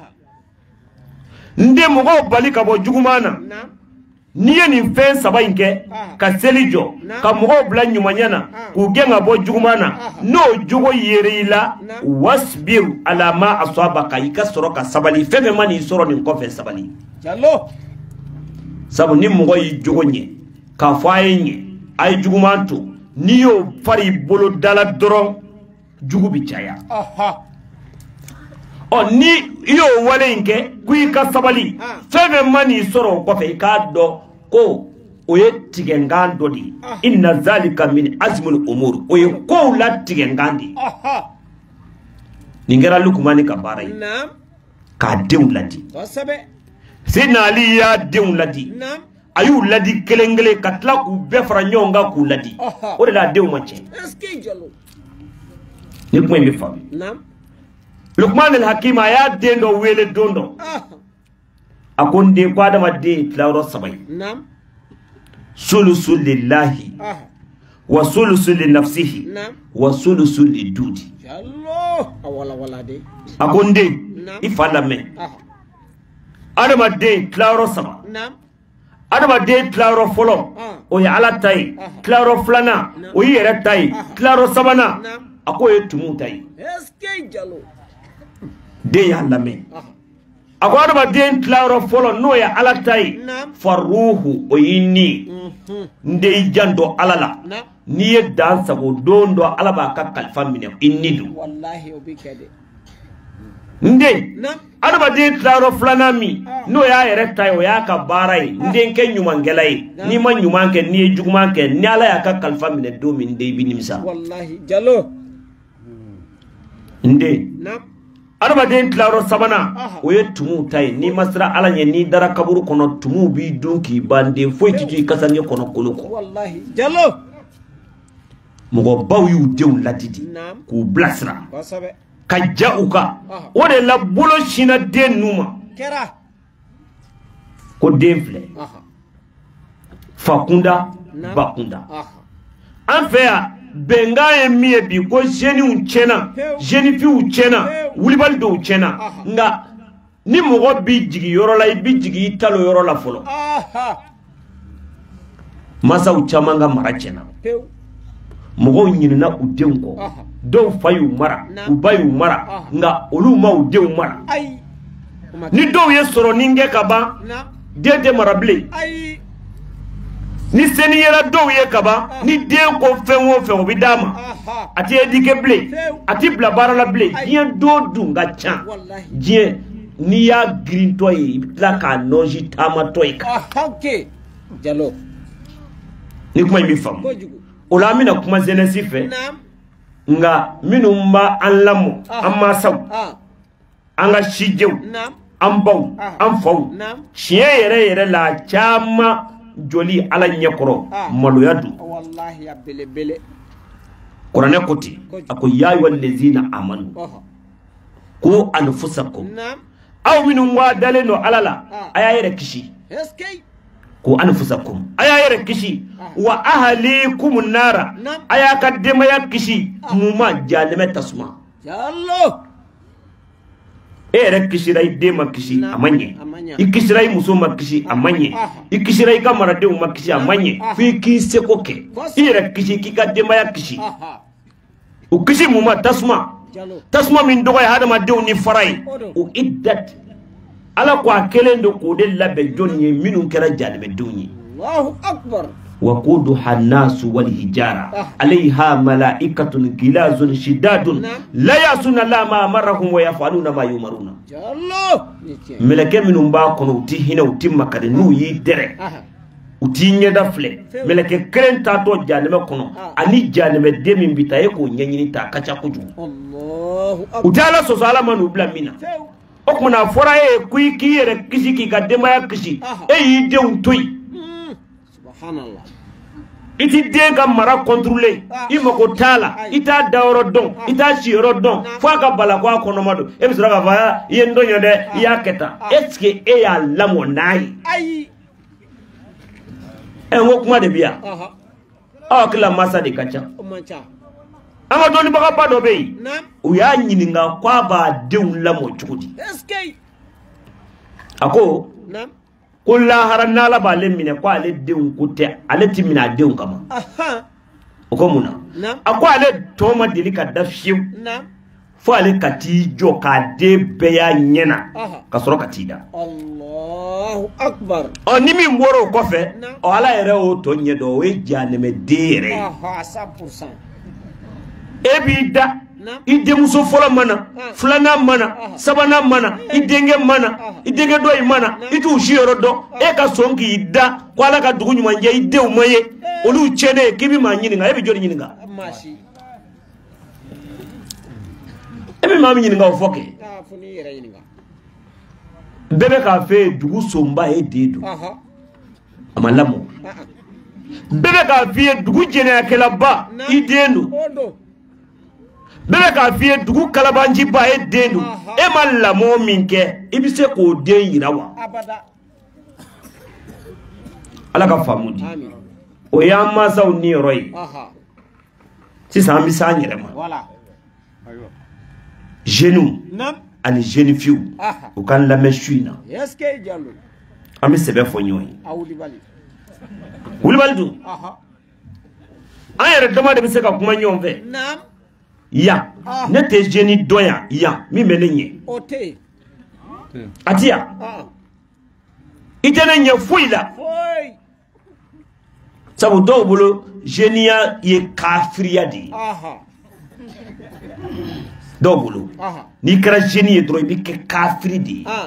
nde mugo bali ka bo jugumana niye ni fen saba inke ka selijo ka mugo bla nyuma nyana ku genga bo jugumana no jogo yere ila wasbir ala ma asabaka ika soro ka sabali feme mani soro ni ko fe sabali Jallo sabu ni mugo yi jogo nye ka faye nye ay jugumanto ni yo fari bolo dala doron jugu bi caya aha o ni yo wale nke kuyi ka sabali febe mani soro ko fe ka do ko oye tigengando di inna zalika min azmul umur oye ko la tigengandi aha ningera lukumani ka barai na ka deulati wasabe Sina Ali ya den ladi ayu ladi kelengele katla ku be fara nyonga ku ladi o de la den ma che eske jalo ni ko mi fam nam Luqman al-Hakim ya den do wele dondo akonde ko adama de tlawro sabay nam sulusul lillahi wa sulusul li nafsihi wa sulusul li dudi jalo awala wala de akonde ifala me adama de claro sama adama de claro folo o ya ala tay claro flana o yere tay claro sabana ako etumu tay eske jalo de ya lame ako adama de claro folo no ya ala tay faruhu o yini nde jando alala ni ye dansa go dondo alaba ka kalfa mine innidu wallahi obikede nde adama de claro flanami no ya yere tayo ya ka barai nde nke nyuma ngelai ni ma nyuma nke ni juguma nke ni ala ya ka kalfa mine do min de bi nimsa wallahi jalo nde adama de claro sabana o ye tumu tay ni masra ala nye ni dara kaburu kono tumu bi dunki bande foi titi kasanye kono koloko wallahi jalo mugo baw yu dew ladidi ku blasra wasabe kaja uka o de la bolo shina den numa kera ko denfle fakunda bakunda an fe ya benga ye miye bi ko jeni uchena jeni fi uchena wulibal do uchena nga ni mugo bi jigi yoro la bi jigi talo yoro la folo masa uchamanga marachena mugo nyina udenko do fayu mara ubayu mara nga oluma udew mara ni do ye soro ninge kaba dede marable ni seni yera dow ye kaba ni den ko fen wo fen bi dama ati edike ble ati bla barala ble dien do dunga chan dien ni ya green toy la ka noji tama toy ka okay Jallo ni kuma mi fam ola mina kuma zenesi fe nga minu mba anlamu amma saw anga shijew ambaw amfaw chiye yere yere la chama joli ala nyekoro maloya du wallahi ya bele bele Qur'an kuti ako ya ayyuhal ladzina amanu ku anfusakum aw minum wa daleno alala aya yere kishi eskay ku anfusakum aya yere kishi wa ahlikum nara aya kadema ya kishi muma jalime tasma Jallo ere kishirai dema kishi amanye ikishirai musoma kishi amanye ikishirai kamara de uma kishi amanye fi kise koke ere kishi kika dema ya kishi ukishi muma tasma tasma min dogo ya hada ma de ni farai u iddat ala kwa kelendo ko de labe jonni minun kera jalbe dunyi Allahu akbar وقودها الناس والهجارة عليها ملائكة غلاظ شداد لا يعصون الله ما أمرهم ويفعلون ما يؤمرون ملكة من باكون وتي هنا وتي مكان نو يدري وتي ندفل ملكة كرن تاتو جانب كونو أني جانب دمين بتاعكو نيني تا كذا كوجو الله أكبر وتعالى سوسالا ما نبلا منا أكمنا فراي كوي كي ركشي كي قدما يكشي أي يدون توي subhanallah iti dega mara contrôler imako tala ita dawro don ita chiro don faka bala kwa konomado e bisura ka va yendo nyode ya keta est-ce que e ya lamo nai ai e ngo kuma de bia aha aw kila masa de kacha mancha ama doni baka pado be nam u ya nyininga kwa ba deun lamo chukudi eskay ako nam kulla haranna la bale mine ko ale deun kutte ale timina deun kama aha ko muna akwa ale to ma delika dafshiw na fo ale kati jo ka de be ya nyena ka soro katida Allahu akbar o ni mi mboro ko fe o ala ere o to nyedo we jane me dire aha cent pour cent ebida ide muso fola mana fulana mana sabana mana idenge mana idenge do imana itu shiro do e ka sonki ida kwala ka dugu nyuma nje ide umaye olu chene kimi manyini nga ebi jori nyini nga mashi ebi mami nyini nga ofoke ta funi yere nyini nga bebe ka fe dugu somba e dedu aha amalamu bebe ka fe dugu jene akela ba idenu odo bebe ka fiye dugu kalabanji ba e denu e ma lamo minke ibise ko den yirawa abada ala ka famudi amin o ya masaw ni roy aha si sa mi sa nyere ma wala ayo genou nam ani jeune fiu aha o kan la meshuina est-ce que jallo ami sebe fo nyoy awuli bali wuli baldu aha ayere dama de bi se ka kuma nyomve nam ya ah. ne te jeni doya ya mi melenye ote atia ah itene nye fuila foi sabu do bolo genia ye kafiriya di aha do bolo aha ni kara genie dro bi ke kafiri di ah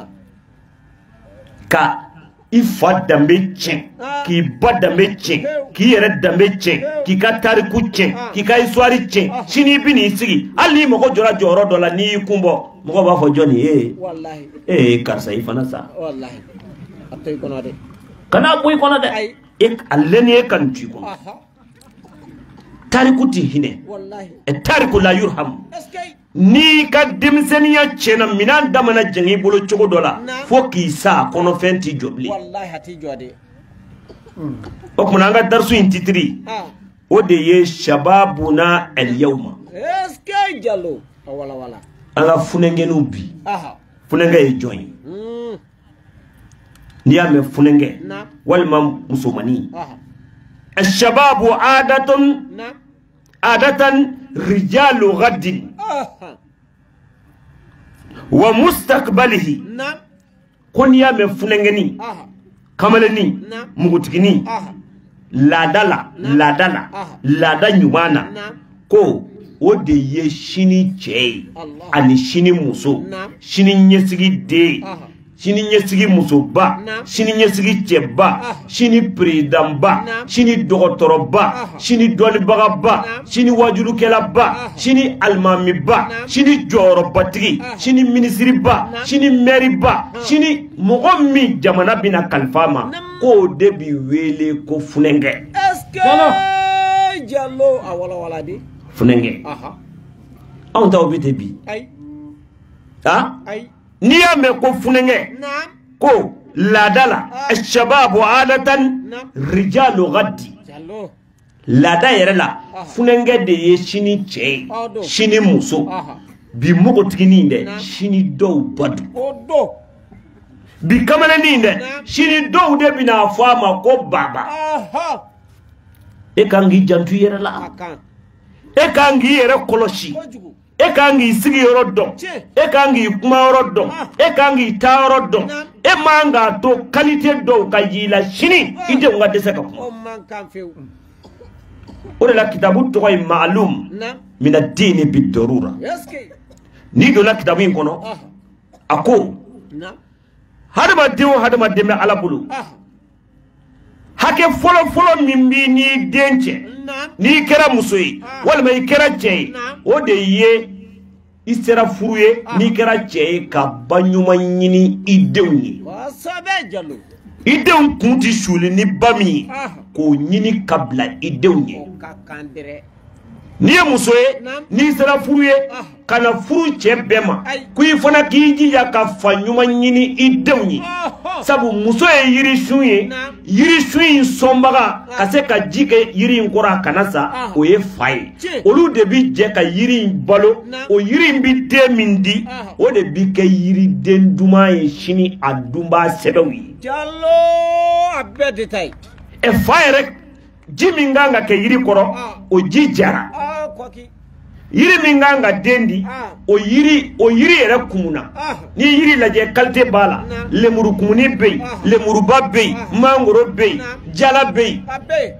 ka ifa dambe chen ki ba dambe chen ki yere dambe chen ki ka tariku chen ki ka histoire chen sini bi ni sigi ali mo ko jora joro do la ni kumbo mo ko ba fo joni eh wallahi eh karsa ifana sa wallahi atay kono de kana boy kono de ek allen e kan ti ko aha tariku ti hine wallahi e tariku la yurham eskay ni ka demseniya chena minan damana jangi bolo chogo dola fo ki sa kono fenti jobli wallahi hati jode o kuma nga darsu intitri ha o de ye shababuna al yawma eskay jallo wala wala ala funenge no bi aha funenge e join mm ni ame funenge na wal mam musumani aha الشباب عادة na عادة رجال غد aha ومستقبله na كون يا مفنغني aha كمالني na مغتغني aha ladala ladala lada ɲumana ko o de ye sini cɛ ani sini muso sini ɲɛsigi den sini ɲɛsigi musoba sini ɲɛsigi cɛba sini perezidanba sini dɔgɔtɔrɔba sini dɔnnibagaba sini wajulukɛlaba sini alimamiba sini jɔyɔrɔbatigi sini minisiriba sini mɛriba sini mɔgɔ min jamana bɛna kalifa ma k'o de bi wele ko funɛnkɛ. Jallo a wala wala de. Funɛnkɛ. Anw taw bi te bi. Ayi. Ha? Ayi. N'i y'a mɛn ko funɛnkɛ ko laada la shababu adatan rijalu ghadi laada yɛrɛ la funɛnkɛ de ye sini cɛ ye sini muso bi npogotiginin dɛ sini dɔw ba don bi kamalennin dɛ sini dɔw de bɛna fɔ a ma ko baba e kan k'i janto i yɛrɛ la e kan k'i yɛrɛ kɔlɔsi e kan k'i sigi yɔrɔ dɔn e kan k'i kuma yɔrɔ dɔn e kan k'i taa yɔrɔ dɔn e man k'a to qualité dɔw ka y'i la sini i denw ka dɛsɛ ka kuma o de la kitabu tɔgɔ ye ma'lum mina diini bi darura n'i donna kitabu in kɔnɔ a ko hadamaden o hadamaden bɛ Ala bolo hakɛ fɔlɔ fɔlɔ min b'i n'i den cɛ n'i kɛra muso ye walima i kɛra cɛ ye o de ye i sera furu ye n'i kɛra cɛ ye ka ba ɲuman ɲini i denw ye i denw kun ti suli ni ba min ye k'o ɲini ka bila i denw ye n'i ye muso ye n'i sera furu ye ka na furu cɛ bɛɛ ma ko i fana k'i jija ka fa ɲuman ɲini i denw ye sabu muso ye yirisun ye yirisun in sɔnbaga ka se ka ji kɛ yiri in kɔrɔ a kana sa o ye fa ye olu de bi jɛ ka yiri in balo o yiri in bi den min di o de bi kɛ yiriden duman ye sini a dunbaa sɛbɛw ye ɛ fa yɛrɛ ji min kan ka kɛ yiri kɔrɔ o ji jara yiri min kan ka den di o yiri o yiri yɛrɛ kumuna ni yiri lajɛ qualité b'a la lemuru kumuni bɛ yen lemuruba bɛ yen mangoro bɛ yen jala bɛ yen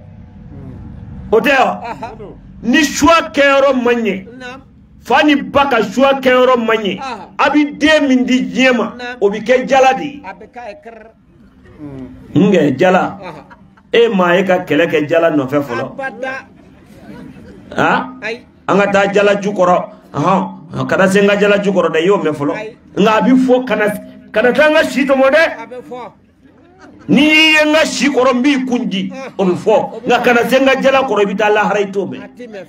o tɛ wa ni choix kɛyɔrɔ man ɲɛ fa ni ba ka choix kɛyɔrɔ man ɲɛ a bi den min di diɲɛ ma o bi kɛ jala de ye nkɛ jala e maa ye ka kɛlɛ kɛ jala nɔfɛ fɔlɔ ha an ka taa jala jukɔrɔ ɔhɔn kana se n ka jala jukɔrɔ dɛ i y'o mɛn fɔlɔ nka a bi fɔ kana kana taa n ka si tɔmɔ dɛ n'i ye n ka si kɔrɔ n b'i kunji o bɛ fɔ nka kana se n ka jala kɔrɔ i bɛ taa lahara i t'o mɛn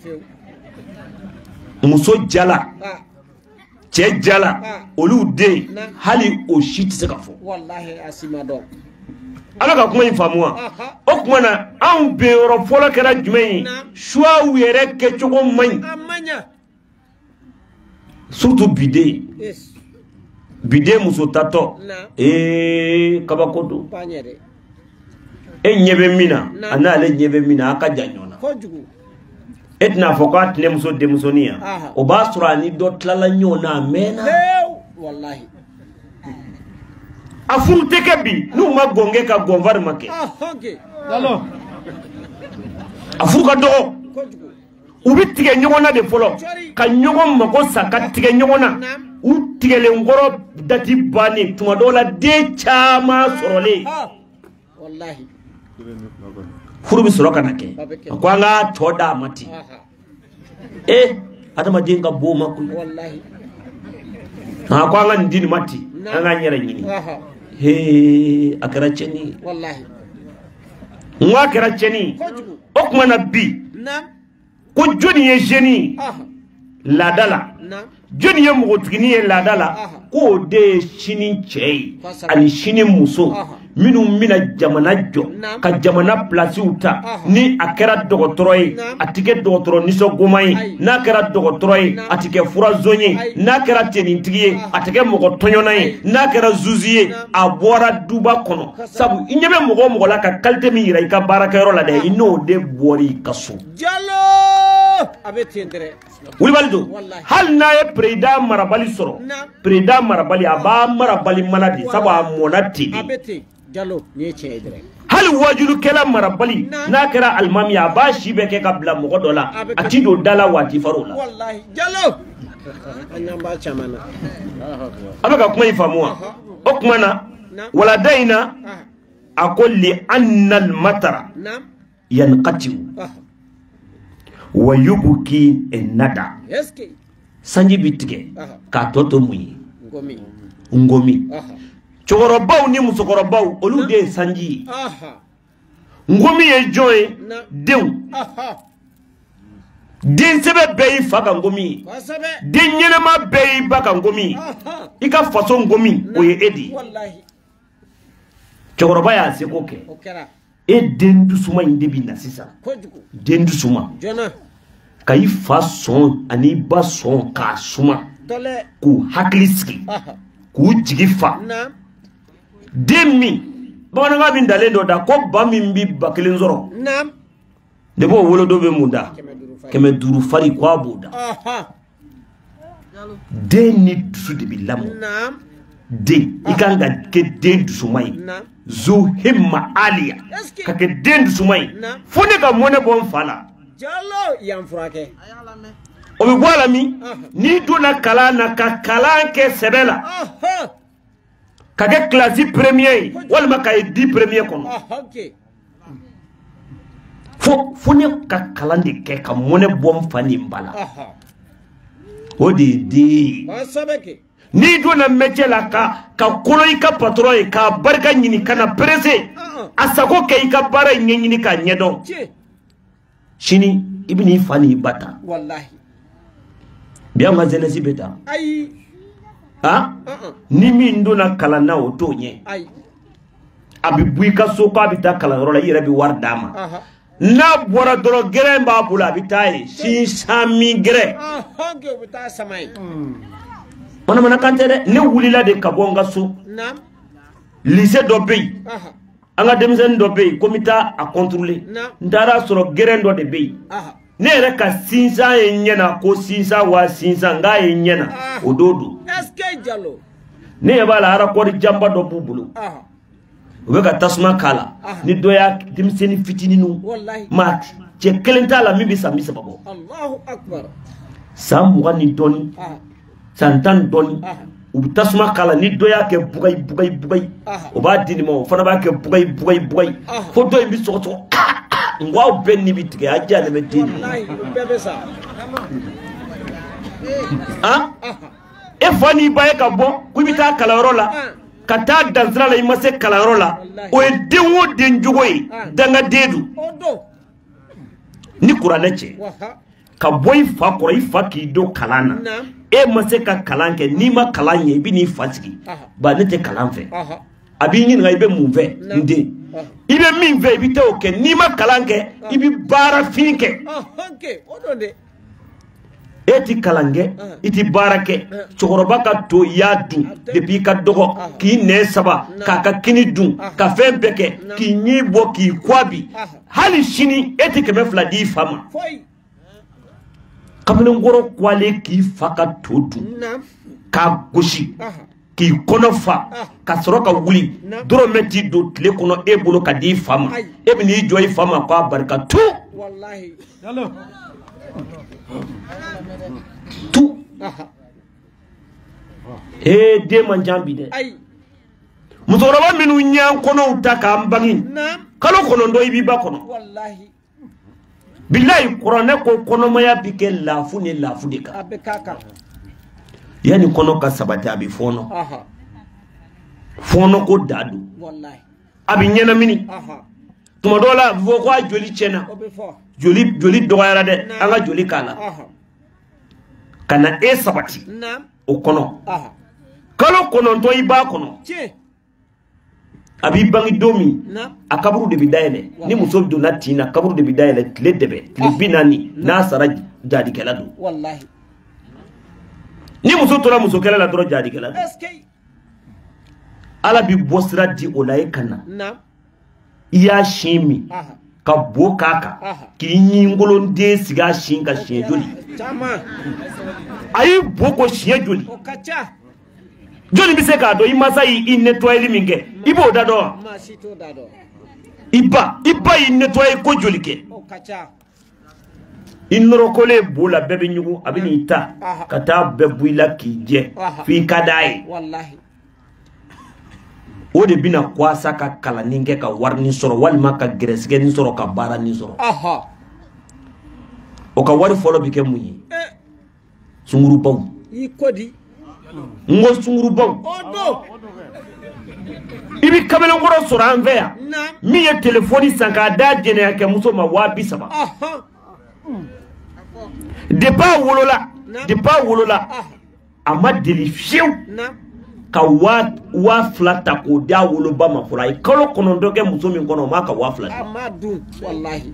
muso jala cɛ jala olu den hali o si tɛ se ka fɔ Ala ka kuma in faamu wa o kuma na anw bɛ yɔrɔ fɔlɔ kɛra jumɛn ye choix yɛrɛ kɛcogo man ɲi surtout biden biden muso tatɔ ee kabako don e ɲɛ bɛ min na a n'ale ɲɛ bɛ min na a ka jan ɲɔgɔn na e tɛna fɔ k'a tɛnɛmuso denmusonin yan o b'a sɔrɔ a ni dɔ tilala ɲɔgɔn na a mɛnna a furu tɛ kɛ bi n'u ma gɔnkɛ ka gɔnfari ma kɛ a furu ka dɔgɔ u bɛ tigɛ ɲɔgɔn na de fɔlɔ ka ɲɔgɔn mago sa ka tigɛ ɲɔgɔn na u tigɛlen kɔrɔ dati bannen tuma dɔw la den caman sɔrɔlen furu bɛ sɔrɔ ka na kɛ a ko an ka tɔ d'a ma ten e adamaden ka bon o ma koyi a ko an ka nin di nin ma ten an k'an yɛrɛ ɲini hee a kɛra cɛnni ye n ko a kɛra cɛnni ye o tuma na bi ko jɔnni ye jeune ye laada la jɔnni ye npogotiginin ye laada la k'o de ye sini cɛ ye ani sini muso minnu bɛna jamana jɔ ka jamana pilasiw ta ni a kɛra dɔgɔtɔrɔ ye a tɛ kɛ dɔgɔtɔrɔ nisɔngoman ye n'a kɛra dɔgɔtɔrɔ ye a tɛ kɛ furazon ye n'a kɛra tenitigi ye a tɛ kɛ mɔgɔ tɔɲɔna ye n'a kɛra zuzi ye a bɔra duba kɔnɔ sabu i ɲɛ bɛ mɔgɔ o mɔgɔ la ka qualité min yira i ka baarakɛyɔrɔ la dɛ i n'o de bɔra i ka so. Wulibali don hali n'a ye président marabali sɔrɔ président marabali a b'a marabali mana de sabu a mɔna ten de. Hali hali wajulu kela marabali n'a kɛra alimami a b'a si bɛɛ kɛ ka bila mɔgɔ dɔ la a ti don da la waati faro la wallahi jalo anyamba chamana a bɛ ka kuma in faamu wa o kuma na wala da in na a ko li annal matara yanqati wa yubki nada sanji bi tigɛ k'a tɔ to mun ye ngomi ngomi cɛkɔrɔbaw ni musokɔrɔbaw olu de ye sanji ye ngomi ye jɔn ye denw den sɛbɛ bɛɛ y'i fa ka ngomi ye den ɲɛnɛma bɛɛ y'i ba ka ngomi ye i ka faso ngomi o ye e de ye cɛkɔrɔba y'a seko kɛ e den dusuma in de bi na sisan den dusuma ka i fa sɔn ani i ba sɔn k'a suma k'u hakili sigi k'u jigi fa den min bamanankan min dalen dɔ da ko ba min bi ba kelen sɔrɔ ne b'o wolodo bɛ mun da kɛmɛ duuru fari ko a b'o da den ni dusu de bi lamɔ den i kan ka kɛ den dusuma ye zu himma aliya ka kɛ den dusuma ye fo ne ka mɔnɛ bɔ n fa la o bɛ bɔ a la min n'i donna kalan na ka kalan kɛ sɛbɛ la ka kɛ kilasi premier ye walima ka ye di premier kɔnɔ fo fo ne ka kalan de kɛ ka mɔnɛ bɔ n fa ni n ba la o de ye den ye n'i donna métier la ka ka kolo i ka patron ye k'a barika ɲini ka na pressé a sago kɛ i ka baara in ɲɛɲini k'a ɲɛdɔn sini i bɛ n'i fa n'i ba ta bi an ka jeunesse bɛ ta ah ni min donna kalan na o t'o ɲɛ a bɛ bɔ i ka so k'a bɛ taa kalanyɔrɔ la i yɛrɛ bɛ wari d'a ma n'a bɔra dɔrɔn gɛrɛ b'a bolo a bɛ taa ye sinsan min gɛrɛ manamana kan tɛ dɛ ne wulila de ka bɔ n ka so lycée dɔ bɛ yen an ka denmisɛnnin dɔ bɛ yen ko n bɛ taa a contrôler n taara sɔrɔ gɛrɛn dɔ de bɛ yen ne yɛrɛ ka sinsan ye n ɲɛna ko sinsan wa sinsan k'a ye n ɲɛna o don don ne ɲɛ b'a la arakɔri janba dɔ b'u bolo u bɛ ka tasuma k'a la ni dɔ y'a denmisɛnnin fitininw maa cɛ kelen t'a la min bɛ san bi saba bɔ san mugan ni dɔɔnin san tan ni dɔɔnin u bɛ tasuma k'a la ni dɔ y'a kɛ bugayi bugayi bugayi o b'a di nin ma o fana b'a kɛ bugayi bugayi bugayi fo dɔ in bɛ sɔgɔsɔgɔ n ko aw bɛɛ ni bɛ tigɛ a diya ne bɛ den e fa n'i ba ye ka bɔ ko i bɛ taa kalanyɔrɔ la ka taa dansira la i ma se kalanyɔrɔ la o ye den o den jogo ye dangaden do ni kuranɛ cɛ ka bɔ i fa kɔrɔ i fa k'i don kalan na e ma se ka kalan kɛ n'i ma kalan ɲɛ i bɛ n'i fa sigi ba ne tɛ kalan fɛ a b'i ɲininka i bɛ mun fɛ n den i bɛ min fɛ i bɛ taa o kɛ n'i ma kalan kɛ i bɛ baarafin kɛ e ti kalan kɛ i ti baara kɛ cɛkɔrɔba ka to i y'a dun depuis i ka dɔgɔ k'i nɛn saba k'a ka kini dun ka fɛn bɛɛ kɛ k'i ɲi bɔ k'i kɔbi hali sini e ti kɛmɛ fila di i fa ma kamalenkɔrɔ kɔlen k'i fa ka to dun k'a gosi k'i kɔnɔ fa ka sɔrɔ ka wuli dɔrɔmɛ t'i don tile kɔnɔ e bolo ka di i fa ma e bɛ n'i jɔ i fa ma k'a barika tu tu eh den man jan bi dɛ musokɔrɔba minnu ɲɛ kɔnɔw ta k'an bange kalo kɔnɔntɔn i b'i ba kɔnɔ bilayi kuranɛ ko kɔnɔmaya bi kɛ laafu ni laafu de kan yanni kɔnɔ ka sabati a bɛ fɔɔnɔ fɔɔnɔ ko da don a bɛ ɲɛnamini tuma dɔw la a bɛ fɔ ko a joli tiɲɛna joli joli dɔgɔyara dɛ an ka joli k'a la ka na e sabati o kɔnɔ kalo kɔnɔntɔn i b'a kɔnɔ a b'i bange don min a kaburu de bɛ dayɛlɛ ni muso donna tin na kaburu de bɛ dayɛlɛ tile dɛbɛ tile bi naani n'a sara jadikɛla don ni muso tora musokɛlɛ la dɔrɔn jadikɛla don ala bɛ bɔ sira di o la e ka na i y'a sin min ka bo k'a kan k'i ɲingolonden sigi a sin ka siɲɛ joli a y'i bo ko siɲɛ joli joli bɛ se k'a dɔn i masa y'i nettoyeli min kɛ i b'o da dɔn wa iba iba yi nettoyer ko joli ke o kacha inoro kole bola bebe nyugo abini ita kata bebuila kije fi kadai wallahi o de bina kwasa ka kala ninge ka warni soro walma ka gresge ni soro ka bara ni soro aha o ka wari folo bike muyi sunguru baw yi kodi ngo sunguru baw odo ibi kamelo ngoro soro anveya na mi ye telefoni sanka da jene yake muso ma wabi saba aha depa wolola depa wolola ama delifiew na ka wa wa flata ko da wolo ba ma fura ikolo kono ndoke muso mi kono ma ka wa flata amadu wallahi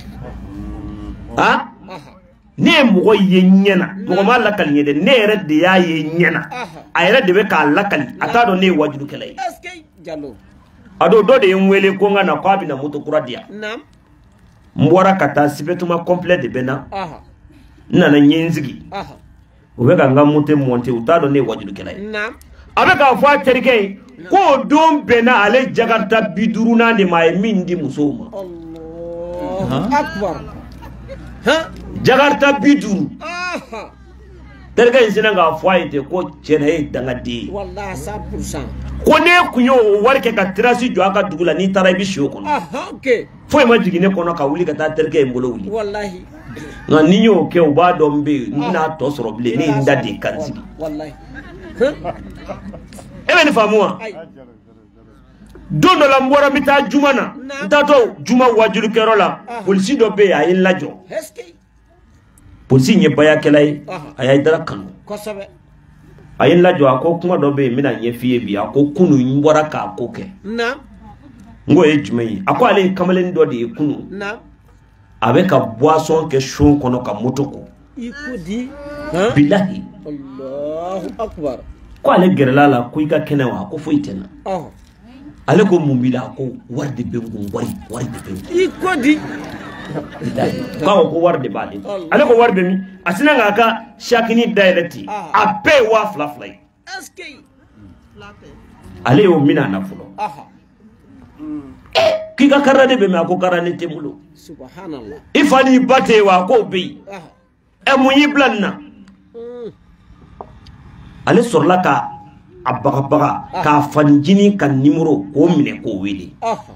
ha ne mugo ye nyena mugo ma lakal nyede ne re de ya ye nyena ayre de be ka lakal atado ne wajudu kelay eske jallo ado do de nwele ko ngana ko abina moto kuradia nam mbora kata sibetuma complete de bena aha nana nyenzigi aha ubeka ngamote monte utado ne wajudu kelay nam abeka fo terike ko dom bena ale jagarta biduruna de may mindi musoma Allah akbar ha jagarta biduru aha terike insina nga fo ayte ko chene dangadi wallahi cent pour cent ko ne kunyo warke ka trasi jo aka dugula ni tarabi shoko aha okay fo ma jigine kono ka wuli ka ta terike mbolo wuli wallahi nga ninyo ke uba dombe na to soro ble ni ndadi kanzi wallahi ebe ni famua dondo la mbora mita jumana ntato juma wajulu kerola polisi do be ayin lajo eske polisi nye baya kelay ayay dara kanu ko sabe ayin lajo ako kuma do be mina nye fiye bi ako kunu mbora ka ko ke na ngo e jumai ako ale kamalen do de kunu na avec ka boisson ke chon kono ka motoko ikudi ha billahi Allahu akbar ko ale gerala la ko ika kenewa ko foitena oh ale ko mumbila ko warde be ngum wari warde be ikodi ko ko warde bali ale ko warde mi asina ngaka shakini dialect a pe wa flaflay eske ale yo mina na fulo aha kika karade be mi ko karane temulo subhanallah ifani bate wa ko be aha e muyi blanna ale sorla ka abaga baga ka fanjini kan numero ko mine ko wili aha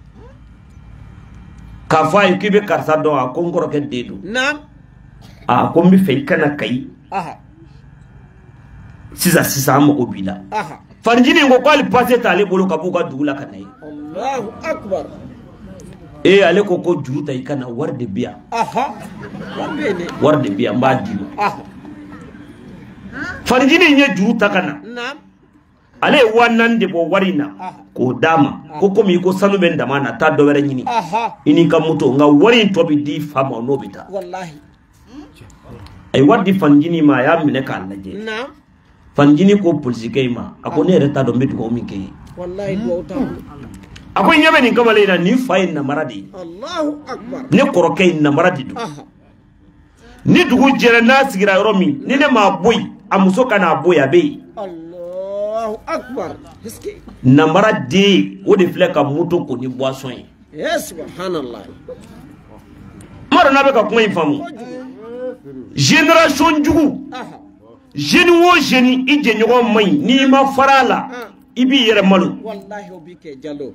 ka fay kibe karsa do a ko ngoro ke dedu nam a ko mi fe kana kai aha sisa sisa mo ko bila aha fanjini ngo ko ali passer tale bolo ka buka dugula kanai Allahu akbar e ale ko ko juruta ikana warde biya aha wabene warde biya mbadi aha fanjini nye juruta kana nam ale wannan de bo warina ko dama ko komi ko sanu ben dama na ta do were nyini aha ini ka muto nga wari to bi di fama no bita wallahi ay wardi fanjini ma ya mine ka laje nam fanjini ko politique ma ako ne reta do medu ko min kay wallahi do ta ako nyabe ni kamale na ni fay na maradi Allahu akbar ne koroke na maradi du aha ni dugu jere na sigira romi ni ne ma boy amuso kana boy abe Allahu akbar eske na maradi o de fleka muto ko ni boisson yes subhanallah maro na be ka kuma infamu génération jugu aha jeune wo jeune ije nyogo mai ni ma farala ibi yere malu wallahi obike jallo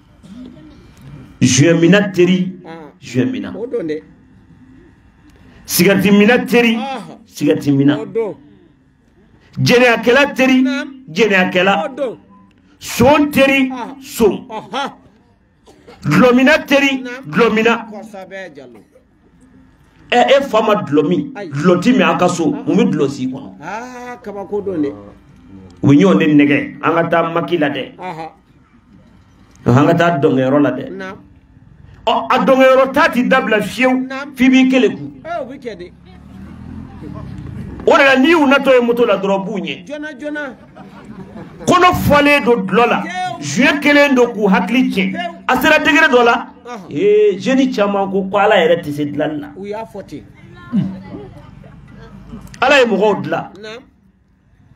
je minateri ah je mina odonde sigati minateri aha sigati mina odo jene akela teri jene akela odo son teri son aha glomina teri glomina ko sabe jallo e e fama glomi gloti mi akaso mumi glosi kono ah kaba ko donde winyo ne nege angata makila de aha angata dongero la de na o adongero tati dabla fiew fibi keleku eh obike de ora ni unato e moto la drobunye jona jona kono fale do lola je kelen do ku hakliche asera degere dola eh jeni chama ko kwala ere tise dlanna we are forty ala e mo godla na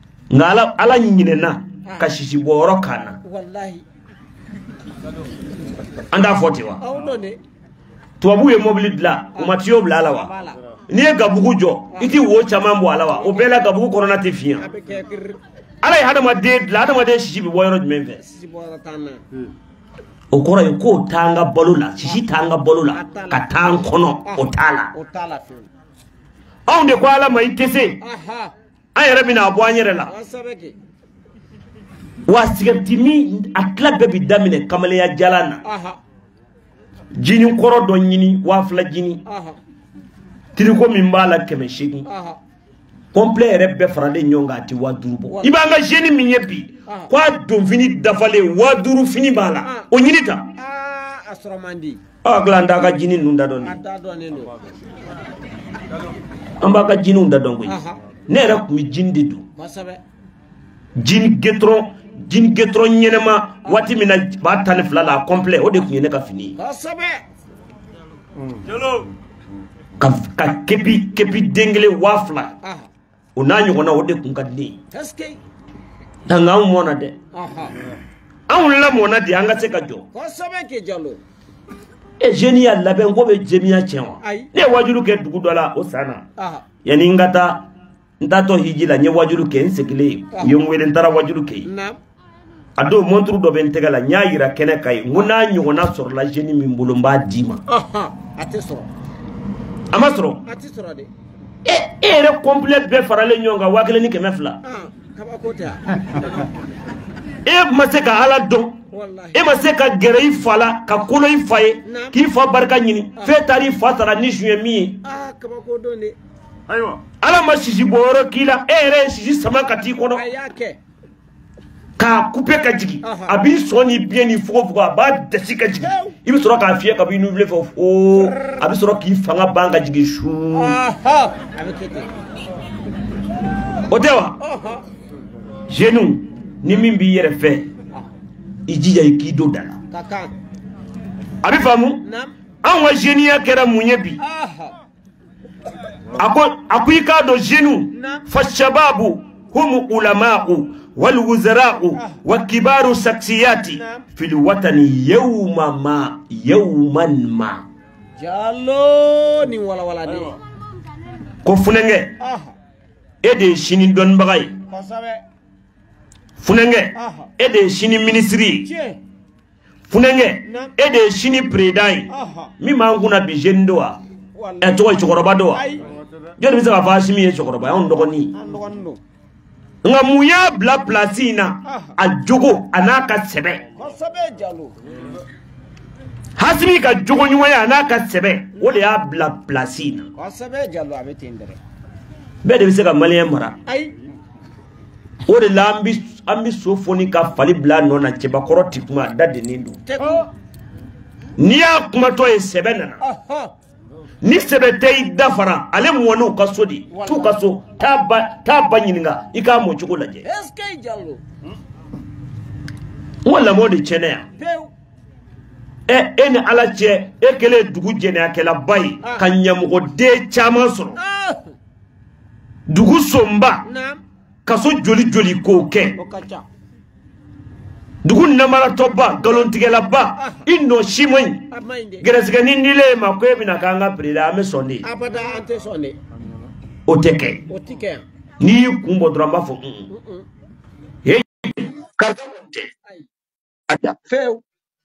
ngala ala nyine na kashishi boro kana wallahi anda foti wa awdone tubabu ye mobile dla o matiyo bla la wa ni e gabugu jo iti wo chama mbo ala wa o bela gabugu corona te fiya ala hada ma de la hada ma de shishi bi boyro jmenve o kora yo ko tanga bolula shishi tanga bolula ka tan kono o tala o tala fi on de kwa ala mai tese aha ayere bina abo anyere la wasabeke wasigantimi atla bebi damine kamale ya jalana aha jini koro do nyini wafla jini aha tiriko mimbala keme shigi aha complet rebe farade nyonga ti wadurubo ibanga jeni minyebi kwa don fini dafale waduru fini bala o nyinita ah asromandi ah glanda ka jini nunda doni ata doni no amba ka jini nunda dongo ne ra kumi jindi du masabe jini getro jini getro nyenema wati mina ba tane flala complet o de kunyene ka fini masabe jelo ka ka kepi kepi dengle wafla ah ona nyona o de kun ka ni eske danga mona de aha an la mona de anga se ka jo masabe ke jalo e genial la ben ko be jemia chenwa Ai. ne wajulu ke dugu dola o sana aha yani ngata ndato hijila nye wajulu ke nsekile yongwele ntara wajulu ke na ado montru do ben tegala nyaayira kene kay nguna nyona sor la geni min bulumba dima aha atesoro amasro atesoro de e e re complète be farale nyonga wakele ni kemefla ah kaba kota e maseka ala do wallahi e maseka gere ifala ka kolo ifaye ki fa barka nyini fe tari fatara ni juye mi ah kaba ko doni aywa ala masisi boro kila e re sisi sama kati kono ayake ka couper ka jigi abi soni bien ni foko foko ba desi ka jigi ibi soro ka fiye ka bi nu vle fo o abi soro ki fanga banga jigi shu aha abekete otewa aha jenu ni min bi yere fe ijija ikido dala kaka abi famu nam an wa jenia kera munye bi aha ako akuika do jenu nam fa shababu hum ulama'u wal wuzara'u wa kibaru shaksiyati fil watani yawma ma yawman ma jalo ni wala wala de ko funenge aha ede shini don bagay kasabe funenge aha ede shini ministry che funenge nam ede shini predai aha mi manguna bi jendoa wallahi e to chokoroba do ai jodi bi sa fa shimi e chokoroba on dogoni ando wando nga muya bla placina a jogo anaka sebe kasabe jalo hasimi ka jogo nyuwa ya anaka sebe wole ya bla placina kasabe jalo abetendere be de bi se ka malien mara ai wole la ambi ambi sofoni ka fali bla nona cheba koroti kuma dade nindu teko niya kuma to e sebe nana aha ni sebe te dafara ale muwanu kasodi tu kaso taba taba nyininga ika mo chuko laje eske jalo wala modi chenea peu e ene ala che e kele dugu jene akela bayi kanyamugo de chama soro ah dugu somba nam kaso joli joli ko ke okacha dugu namara toba galontigela ba inno shimoy amainde geresga ni nile ma ko bina kanga prida ame sonni abada ante sonne oteke otike ni kumbo dramba fo hey karta monte ai ada peu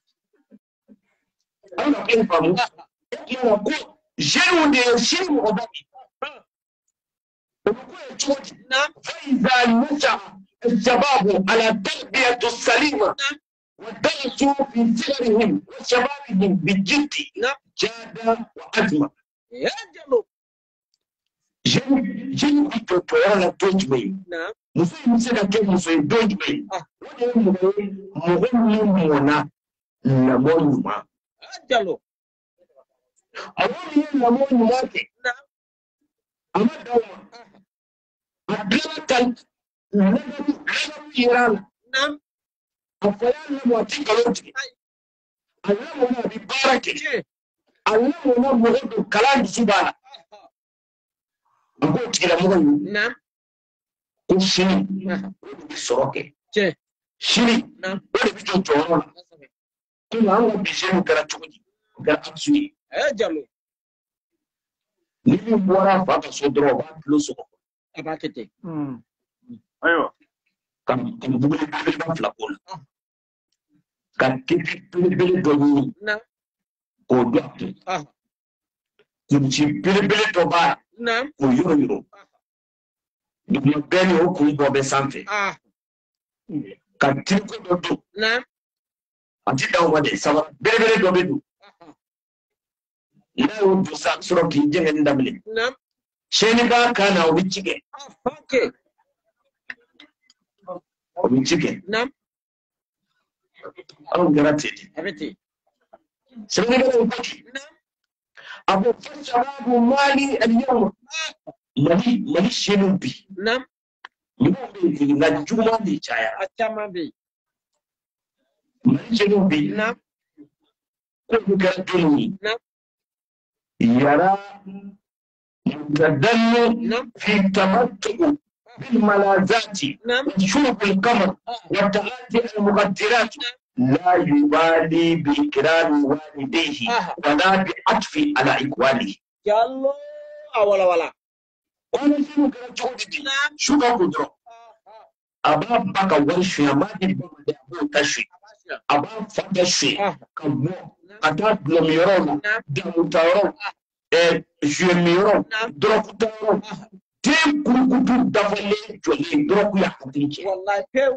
ana ko famu yana ko jeru de shimu obaki نعم فإذا نشأ الشباب على التربية السليمة ودرسوا في صغرهم وشبابهم بالجد نعم جاد وأجمل يا جلو جن جن بتوتورا توجبي نعم مسوي مسنا كم مسوي دوجبي وده مهم مهمنا نمون ما يا جلو أولي نمون ما كي نعم أما دوما أدلتك لم لم يران نعم أفيان لم وتكلمتي اللهم ببارك اللهم مغد الكلام سبحانه أقول كده مغني نعم كل شيء بسرعة شيء شيء نعم ولا بيجون جوانا كل عام بيجيبوا كراتشوني كراتشوني eh jalo نيجي بورا فاتا صدروا بلوسو abakete ايوه كم كم بقول بيجي بفلكول كم كيف بيجي بيجي دوغو na كودوكت ah كم شيء بيجي بيجي دوبا na كويورو يورو دوما بيني هو كم بوبي سانتي ah كم تيجي دوتو na أنتي داو مدي سوا بيجي بيجي دوبي لا يوجد ساكسرو كي جنген دبلي na شينيبا كان أو بيجيكي okay أو بيجيكي na أو جراتي abeti شينيبا أو بيجي na أبو فشراب مالي اليوم مالي مالي شينوبي na نوبي لا جوما دي جايا achama be مالي شينوبي na كل كرتوني na يرى يتدل نعم. في التمتع بالملاذات نعم. وشرب القمر وتآتي المخدرات لا يبالي بإكرام والديه آه. ولا بعطف على إخوانه. jalo awala wala وأنا شنو كان جودي نعم. شو كان قدره أبا بكا ورشي ما دي بما أبو تشي أبا فتشي آه. كبو كتاب بلوميرون نعم. دموتارون جيميرون نعم. دروكتارون تيم كوكوتو دافلي جولي دروكو يا حتيجي wallahi pew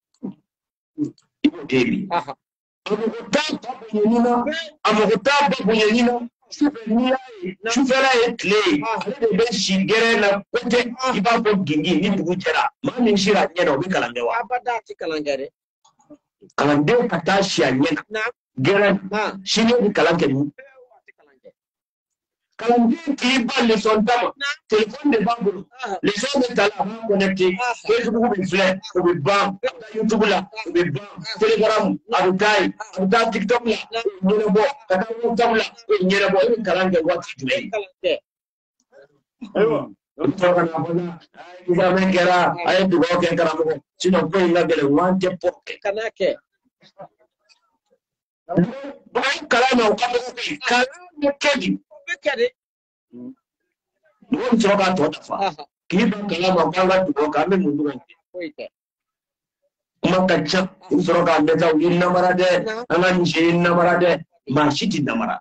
إبو ديبي aha أمغتاب بابو ينينا أمغتاب بابو ينينا شوف النيا شوف لا يتلي على بيشي جرينا كنت يبقى جيني نبغى جرا ما نشير عنينا وبيكالانجوا abada tikalangare kalandew ka taa si a ɲɛ na gɛrɛ ha sini ni kalan kɛ ni tikalangare kalanden k'i ba lesɔn ta ma telefɔni de b'a bolo ah lesɔn bɛ ta la a b'a connecté facebook bɛ filɛ o bɛ ban a bɛ taa youtube la o bɛ ban telegram a bɛ taa yen a bɛ taa tiktok la o bɛ ɲɛnabɔ ka taa whatsapp la o bɛ ɲɛnabɔ e bɛ kalan kɛ waati jumɛn tikalangare ايوه o bɛ sɔrɔ ka na fɔ la a ye examen kɛra a ye dugawu kɛ karamɔgɔ sinon ko in ka gɛlɛn wa an tɛ pɔ kɛ kana ke dugawu kalan na o ka dɔgɔ koyi kalan bɛ kɛ di bekade dugawu bɛ sɔrɔ k'a tɔ dafa. aha K'i ban kalan ma k'an ka dugawu kɛ an bɛ mun dɔrɔn kɛ koite kuma ka ca i bɛ sɔrɔ k'a bɛɛ ta u ye namara dɛ an ka nin se ye namara dɛ maa si tɛ namara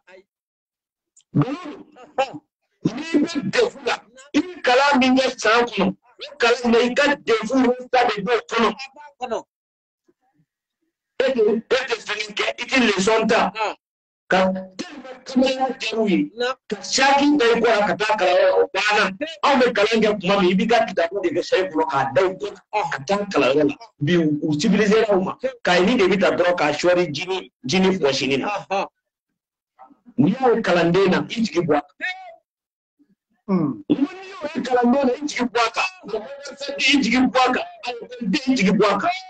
n'i bɛ defu la i bɛ kalan min kɛ san kɔnɔ o kalan in na i ka defu ta de b'o kɔnɔ kono e tɛ e tɛ fɛn kɛ i tɛ lesɔn ta ah ka teliman kamaya jaru ye na ka saki da i kɔrɔ ka taa kalanyɔrɔ o banna anw bɛ kalan kɛ tuma min i b'i ka kitabu de kɛ sayi kɔnɔ k'a da i kɔrɔ ka taa kalanyɔrɔ la bi u civilisera u ma k'a ye ni de bɛ ta dɔrɔn k'a sɔɔri jini jini fɔsini na aha n'i y'a ye kalanden na i jigi bɔ a kan n'i y'o ye kalanden na i jigi bɔ a kan i jigi bɔ a kan den i jigi bɔ a kan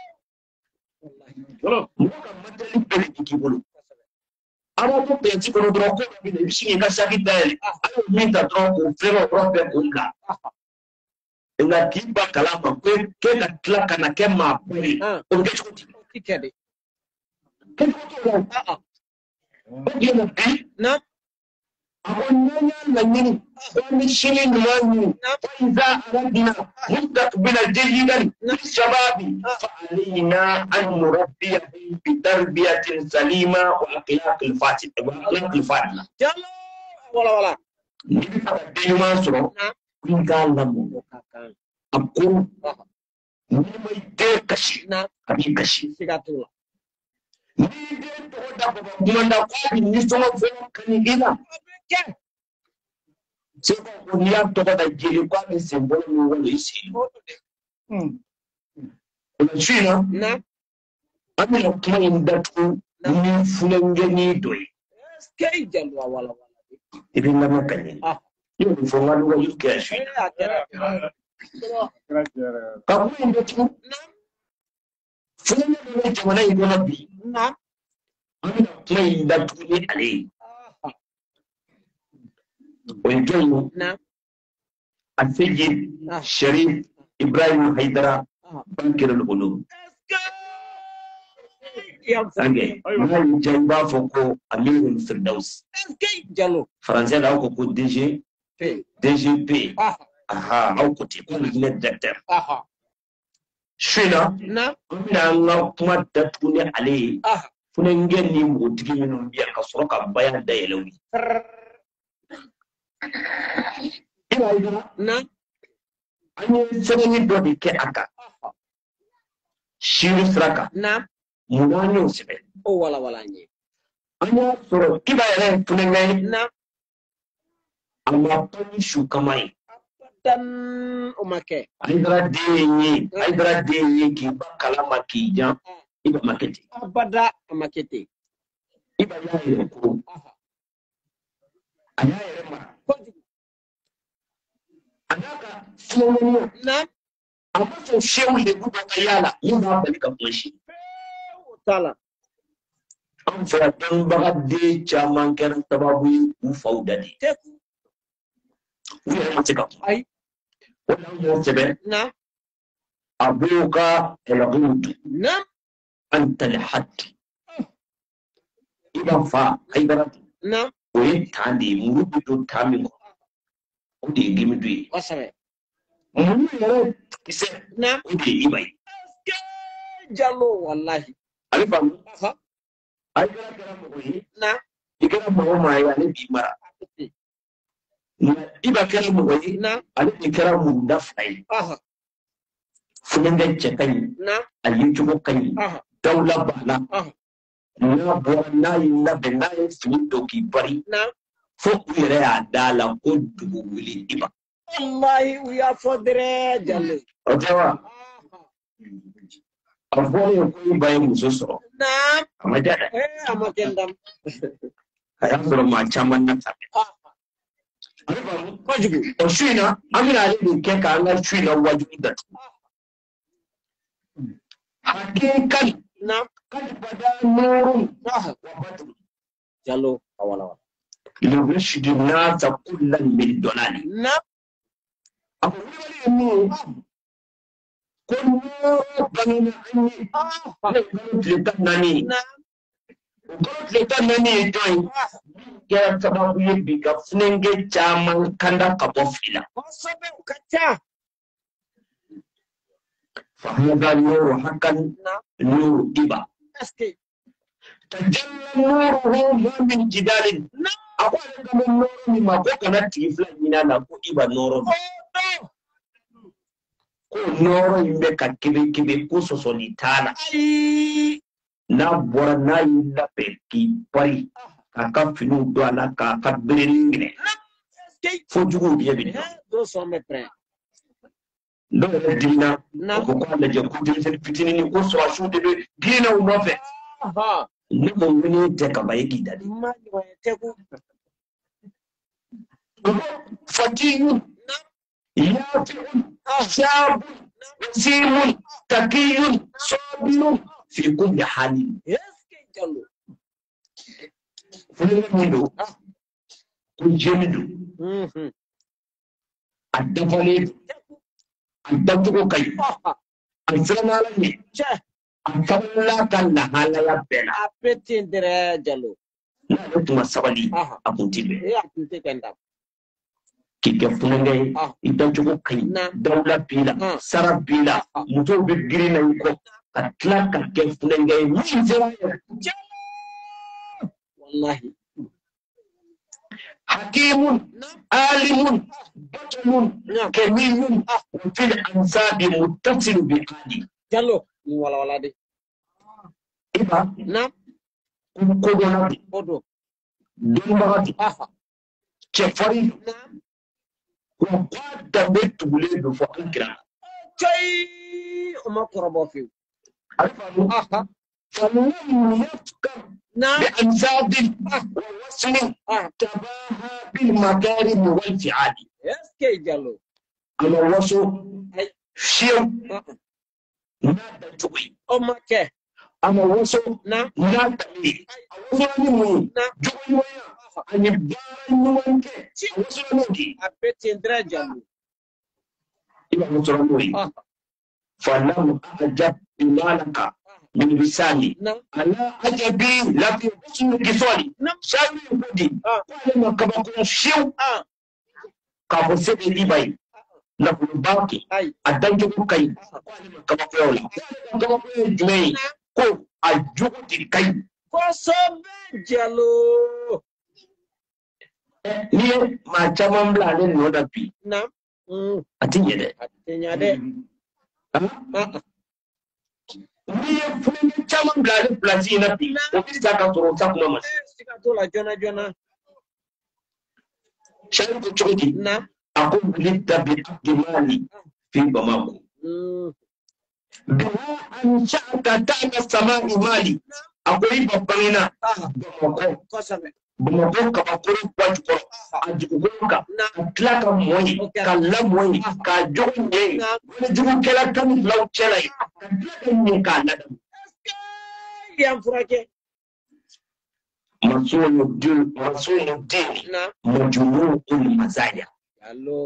mɔgɔ ka matériel bɛɛ de b'i bolo an b'a fɔ pɛrɛnti kɔnɔ dɔrɔn ko dɔ bɛ na i bɛ sin k'i ka saki dayɛlɛ a y'o min ta dɔrɔn k'o fɛrɛ o dɔrɔn bɛɛ k'o bila nka k'i ba kalan ma ko k'e ka tila ka na kɛ maa ba ye o bɛ kɛ cogo di tikade kɛ cogo t'o la ah ah o de na bi na a ko n'an y'a laɲini ko an bɛ sini ɲuman ɲini ko n za aradina mustaqbila jayidan shababi fa alayna an nurabbiya bi tarbiyatin salima wa akhlaqil fatih wa akhlaqil fatih jalo wala wala ni bɛ fɛ ka den ɲuman sɔrɔ ko n k'a lamɔ kakan a ko aha n'i ma i den kasi na a b'i kasi sigatula n'i den tɔgɔ da baba kumanda ko a bɛ nisɔngɔ fɔlɔ kani i la ke seko ko n'i y'a tɔgɔ da jeli ko a bɛ sen bolo min wolo i sen o la su in na na an bɛna kuma in datugu ni funɛngɛnni dɔ ye skei jalo wala wala i bɛ lamɛn ka ɲɛ ah i y'o fɔ n ka lɔgɔ yiri kɛ su in eh akera ka kuma in datugu na funɛngɛ dɔ bɛ jamana in kɔnɔ bi na an bɛna kuma in datugu ni ale ye aha o ye jɔn ye na a seyid sharif ibrahim haidara ah bankirul ulum Sange, moi Jaiba Foko, Amirul Firdaus. Français là, au D G, D G P. Aha, au côté, pour le directeur. Je suis là, on a un point de tourner aller. Pour ne pas ni motiver nous bien, parce qu'on a bien d'ailleurs. Na, ani sɛbɛnni dɔ de kɛ a kan siri sira kan na mun n'an y'o sɛbɛn o walawala an ye an y'a sɔrɔ kiba yɛrɛ ye tulonkɛ ye na a ma pan ni su kama ye abadan o ma kɛ Hayidara den ye Hayidara den ye k'i ba kalama k'i jan Iba ma kɛ ten abada a ma kɛ ten Iba y'a yɛrɛ ko a y'a yɛrɛ mara Anaka flow na amaso shehu le buba kayala yinda balika mwashi tala am fa tan baga de chaman kan tababu u faudadi teku wi ma tika ai wala mo sebe na abuka elagud na anta alhad iba fa Hayidara na o tandi murubi do tamingo Udi gimi dui. Wasabe. Munu yare kise na udi ibai. Jalo wallahi. Alifa mu. Ha. Hayidara kera mo yi na. Ikera mo ma ya ne bi mara. Na iba kera mo yi na. Ali ikera mo da fai. Aha. Funenge chekai na. Ali chuko kai. Aha. Dawla bala. Aha. Na bo na yi na be na yi fito ki bari. Na. Fok yere adala ko dugu wili iba wallahi uya fodre jalle ojawa afole ko iba yi muso so na amajada eh amakendam aya soro ma chaman na tabe ariba wajibu o shina amina ali bi ke ka na shina wajibu dat hakikan na kad bada nurun wa badru jallo awala لرشد الناس كلا من دلال نعم أقول لي كل بين عني قلت لتناني نعم قلت لتناني جوي يا سبب يبيك فننجي جامن كندا كبوفيلا فهذا النور حقا نور إبا تجلى نوره ما من جدال akwai kamar noro ni ma ko kana tifla ina na ko iba noro ko noro imbe ka kibe kibe ko soso ni tala na bora na illa pe ki pari ka ka finu do ala ka ka berengine fo jugo biye bi do so me pre do dina ko ko la je ko dina se fitini ni ko so ashu de dina u no fe aha ni mo ngini te ka bayiki dadi ma ni wa te ko فتي يافع شاب وسيم تقي صابر في كل حال فلنمدو كجمدو الدفليد الدفلو كي الفرنا لني الفرنا كان لحالا يبنا أبتين درا جلو لا يتم السبالي أبنتي بي أبنتي كندام Kike funenge itanchuko kai dawla bila sara bila muto be girina ko atla ka ke funenge ni zera wallahi hakimun alimun batunun kemiyun fil ansabi muttasil bi qadi jallo ni wala wala de iba na ko do na odo dumbarati aha chefari na وقد بتولي بفقرة شيء وما قربوا فيه أها فلم يفكر بأنساب ووصل تباهى بالمكارم والفعال يسكي جلو أنا وصل شيء ما تجوي أما كه أنا وصل نا نا تلي وصل نمو جوي ويا أني بارن نوانك وصل نودي أبتين درجة إبا وصل نودي فلم أعجب بمالك من لساني على عجبي لكن حسن كسولي شاوي يقولي قال ما كما كنا شيو كابو سيدي دي باي نقول باقي أدنجو كاي قال ما كما كنا كما كنا جمعي كو أجوك دي كاي Kosobejalo. Niye ma chama mblane noda pi. Na. Atinye de. Atinye de. Niye fune chama mblane plazi na pi. Ofisa ka toro ta kuma mas. Sika tola jona jona. Shari ko chodi. Na. Ako bilita bi dimani fi Bamako. Biha ansha'aka ta'na sama'i mali. Akwai babban yana Bamako. Bamako ka bakuru kwaju ko ajuguka atlaka moyi kala moyi ka jonye wani jugu kela kan law chelai atlaka ni ka nada ya furake masulu dil masulu dil majmu ul mazaya allo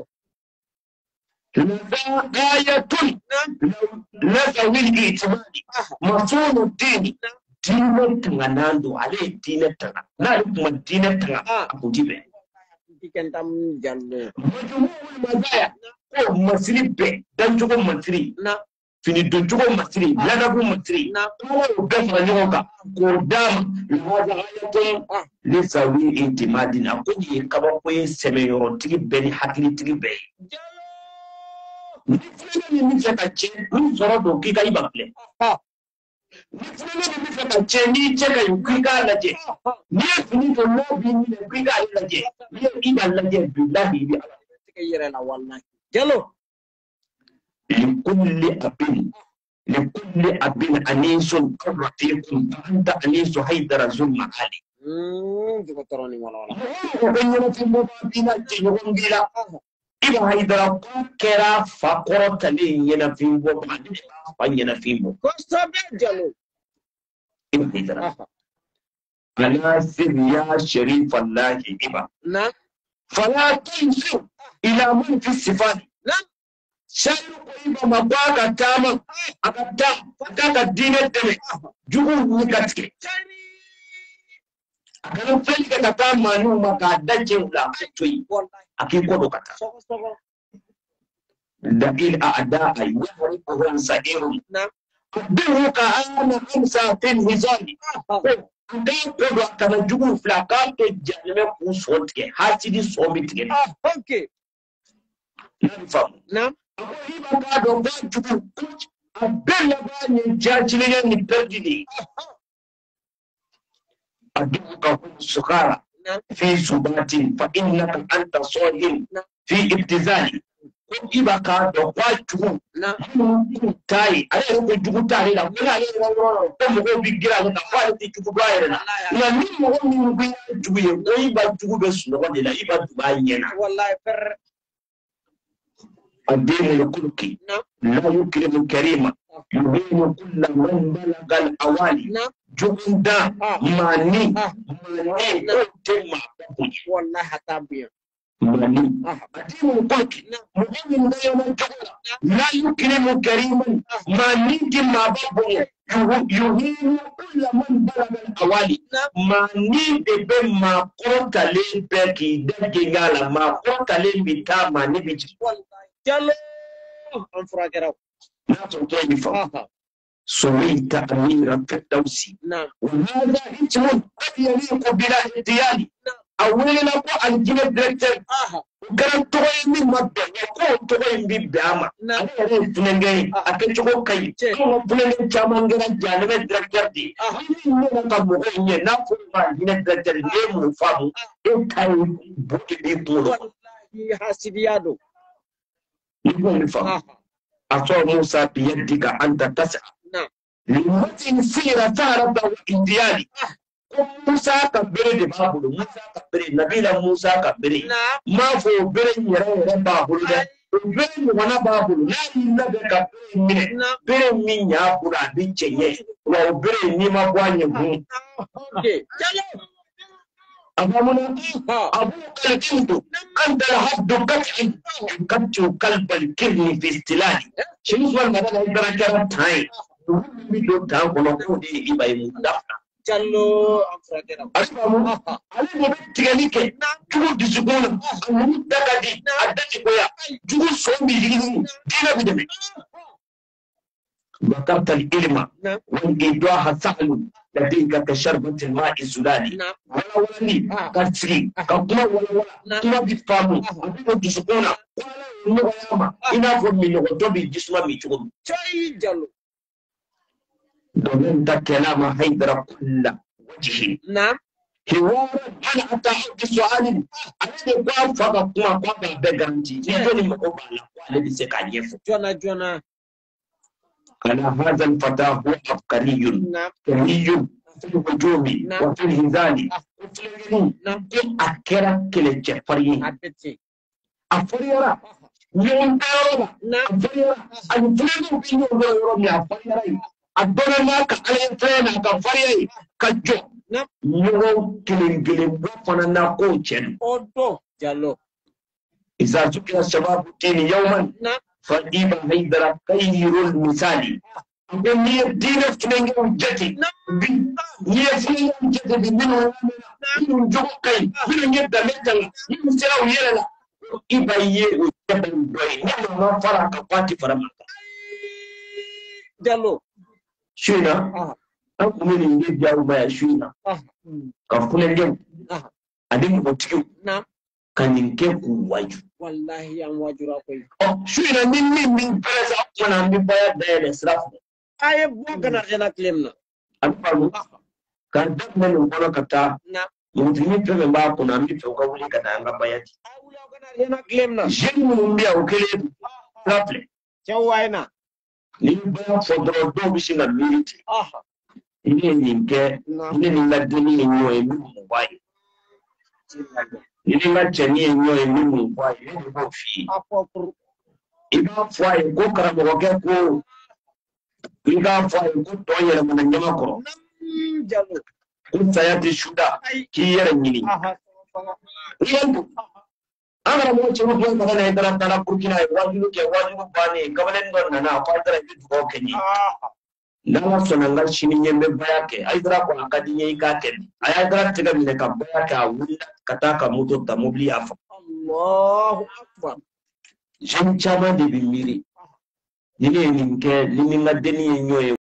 la ayatun la zawil itimadi masulu dil dine tanganando ale dine tanga na kuma dine tanga akujibe dikentam jalle majmuul mazaya ko masri be dan jugo masri na fini don jugo masri lada ko masri na ko gafa nyoka ko dam lawaza ayatun lisawi intimadina ko ni kaba ko seme yoro tigi beni hakili tigi be ni fini ni fata che ni zoro do ki kai bakle ha Nifuna ni mifaka cheni cheka yukwika laje. Niye finito lobi ni yukwika laje. Niye ina laje billahi bi ala. Tikayira na wallahi. Jalo. Likulli abin. Likulli abin anisun karratikum. Anta anisu haidara zulma ali. Hmm, juga teroni wala wala. Kwenye mfimbo bina jinyongila. Iba haidara kukera fakoro tali yena fimbo bina. Fanyena fimbo. Kosobe jalo. Iba haidara. Anasib ya sharif Allah iba. Na. Fala tunsu ila man fi sifani. Na. Shayu ko iba mabwaga tama. Akata akaka dine deme. Jugu nikatike. Akana feli kata manu makadaje ula tui. Akikodo kata. Soko soko. Dabil a'da ayyuhum ahwan sa'irun. Na. Bihuka ana amsa fil hizali. Ngai kodo kana jugu flaka to janeme ku sotke hasidi somitke. Ah, okay. Nafam. Na. Ako iba ka do ba jugu kuch abella ba ni jajile ni perdini. Aduka sukara fi subatin fa innaka anta sahim fi ibtizali. Iba ka do kwa jugu na tai ale ko jugu tai la wala ale ro ko mo ko bigira na kwa ti jugu ba yere na na ni mo ko ni bi jugu ye ko iba jugu be su ko de la iba duba yena wallahi fer الدين الكلكي لا يكرم كريما يبين كل من بلغ الأوالي جندا ماني ماني تما والله حتى ماني الدين الكلكي مؤمن دائما لا يكرم كريما ماني تما بابو يهين كل من بلغ الأوالي ماني دبل ما قلت لي بكي دجيغالا ما قلت لي بتا ماني بيجي Jalo, I'm fragile. Not okay for Sumita Amira Fetausi. Now, whether each one could be like Diani. I will not go and give a director. Grand toy me, mother, you call toy me, Dama. Now, I can go okay. Come on, playing Chamanga and Janamet director. I didn't know about enough for my director name of Fabu. Don't tell me, he has Sidiado. يقول أطوع موسى بيدك أنت تسعى لمتن سيرة تعرض إندياني موسى كبري بابلو موسى كبري نبيل موسى كبري ما فو بري يرى بابلو بري وانا بابلو لا ينبغي كبري من بري من يابرا بيجي لو بري نيما بواني بوم أمامنا أبوك الجند أنت الحد قطعا قد قلب الكرم في استلالي شنو سؤال مثلا الدرجة تاي mi do tan kono ko di ibay mu dafna jallo am fragera asbamu ale mo tigani ke jugo disugona mu daga di adati koya jugo so mi yigi dina bi deme وكبت الإلمة والإيداها سهل لديك كشربة الماء الزلالي ولا ولني كتري كما ولا ولا كما بتفهموا أبيكم تسكونا ولا نوياما إنا فمي نغطبي جسم ميتون شاي جلو دولن كلام حيدر كل وجهه نعم حوارا أنا أتحدث سؤال أنا أقول فقط ما قابل بجانتي يجوني مقابل على بسكان يفو جونا جونا أنا هذا الفتى هو عبقري قوي في الهجوم وفي الهزال وفي الغني أكرا كل الجفرين أفريرا يوم أيرا أفريرا أفريرا بينو يوم أفريرا أدونا ما كأي فرينا كفريا كجو يوم كلين كلين وفنا ناقوشن أوتو جالو إذا ذكر الشباب الدين يوما فإبا هيدرا خير المثال أقول لي الدين افتنين جتي لي افتنين جتي بمنو من جوكي من يبدا مثل من سلاو يلا إبا يو جبل دوي نعم ما فرق قاتي فرمك جالو شونا أقول من يجي جاو ما شونا كفكنا اليوم أدين بتيو نعم كان ينكب واجو والله يا واجو راكوي أو شو أنا من من من بس أنا من بيا ده إسراف أيه بوكنا جنا كلمنا أفهم كان دم من ولا كتا نعم يمكن يفهم ما كنا من في وقولي كنا عنا بيا أولا كنا جنا كلمنا جن من بيا وكلي رافل شوينا لين بيا فضل دو بيشنا ميلتي آه ini ninke ini ningadini nyo emi mbai ini ngachani nyo emi mbai ini bo fi apopru iba fwa ko karamo ko ko iba fwa ko to yere man nyama ko jalo ko sayati shuda ki yere nyini yendo agara mo churu ko ko na idara tara kurkina wajulu ke wajulu bani kabalen don na na fadara bi ko kenyi lama sonanga shini nyembe bayake aidra ko akadinye ikake ayadra tiga mine ka bayake awunda kataka moto ta mobli afa Allahu akbar jam chama de bimiri nile ninke lininga deni nyoye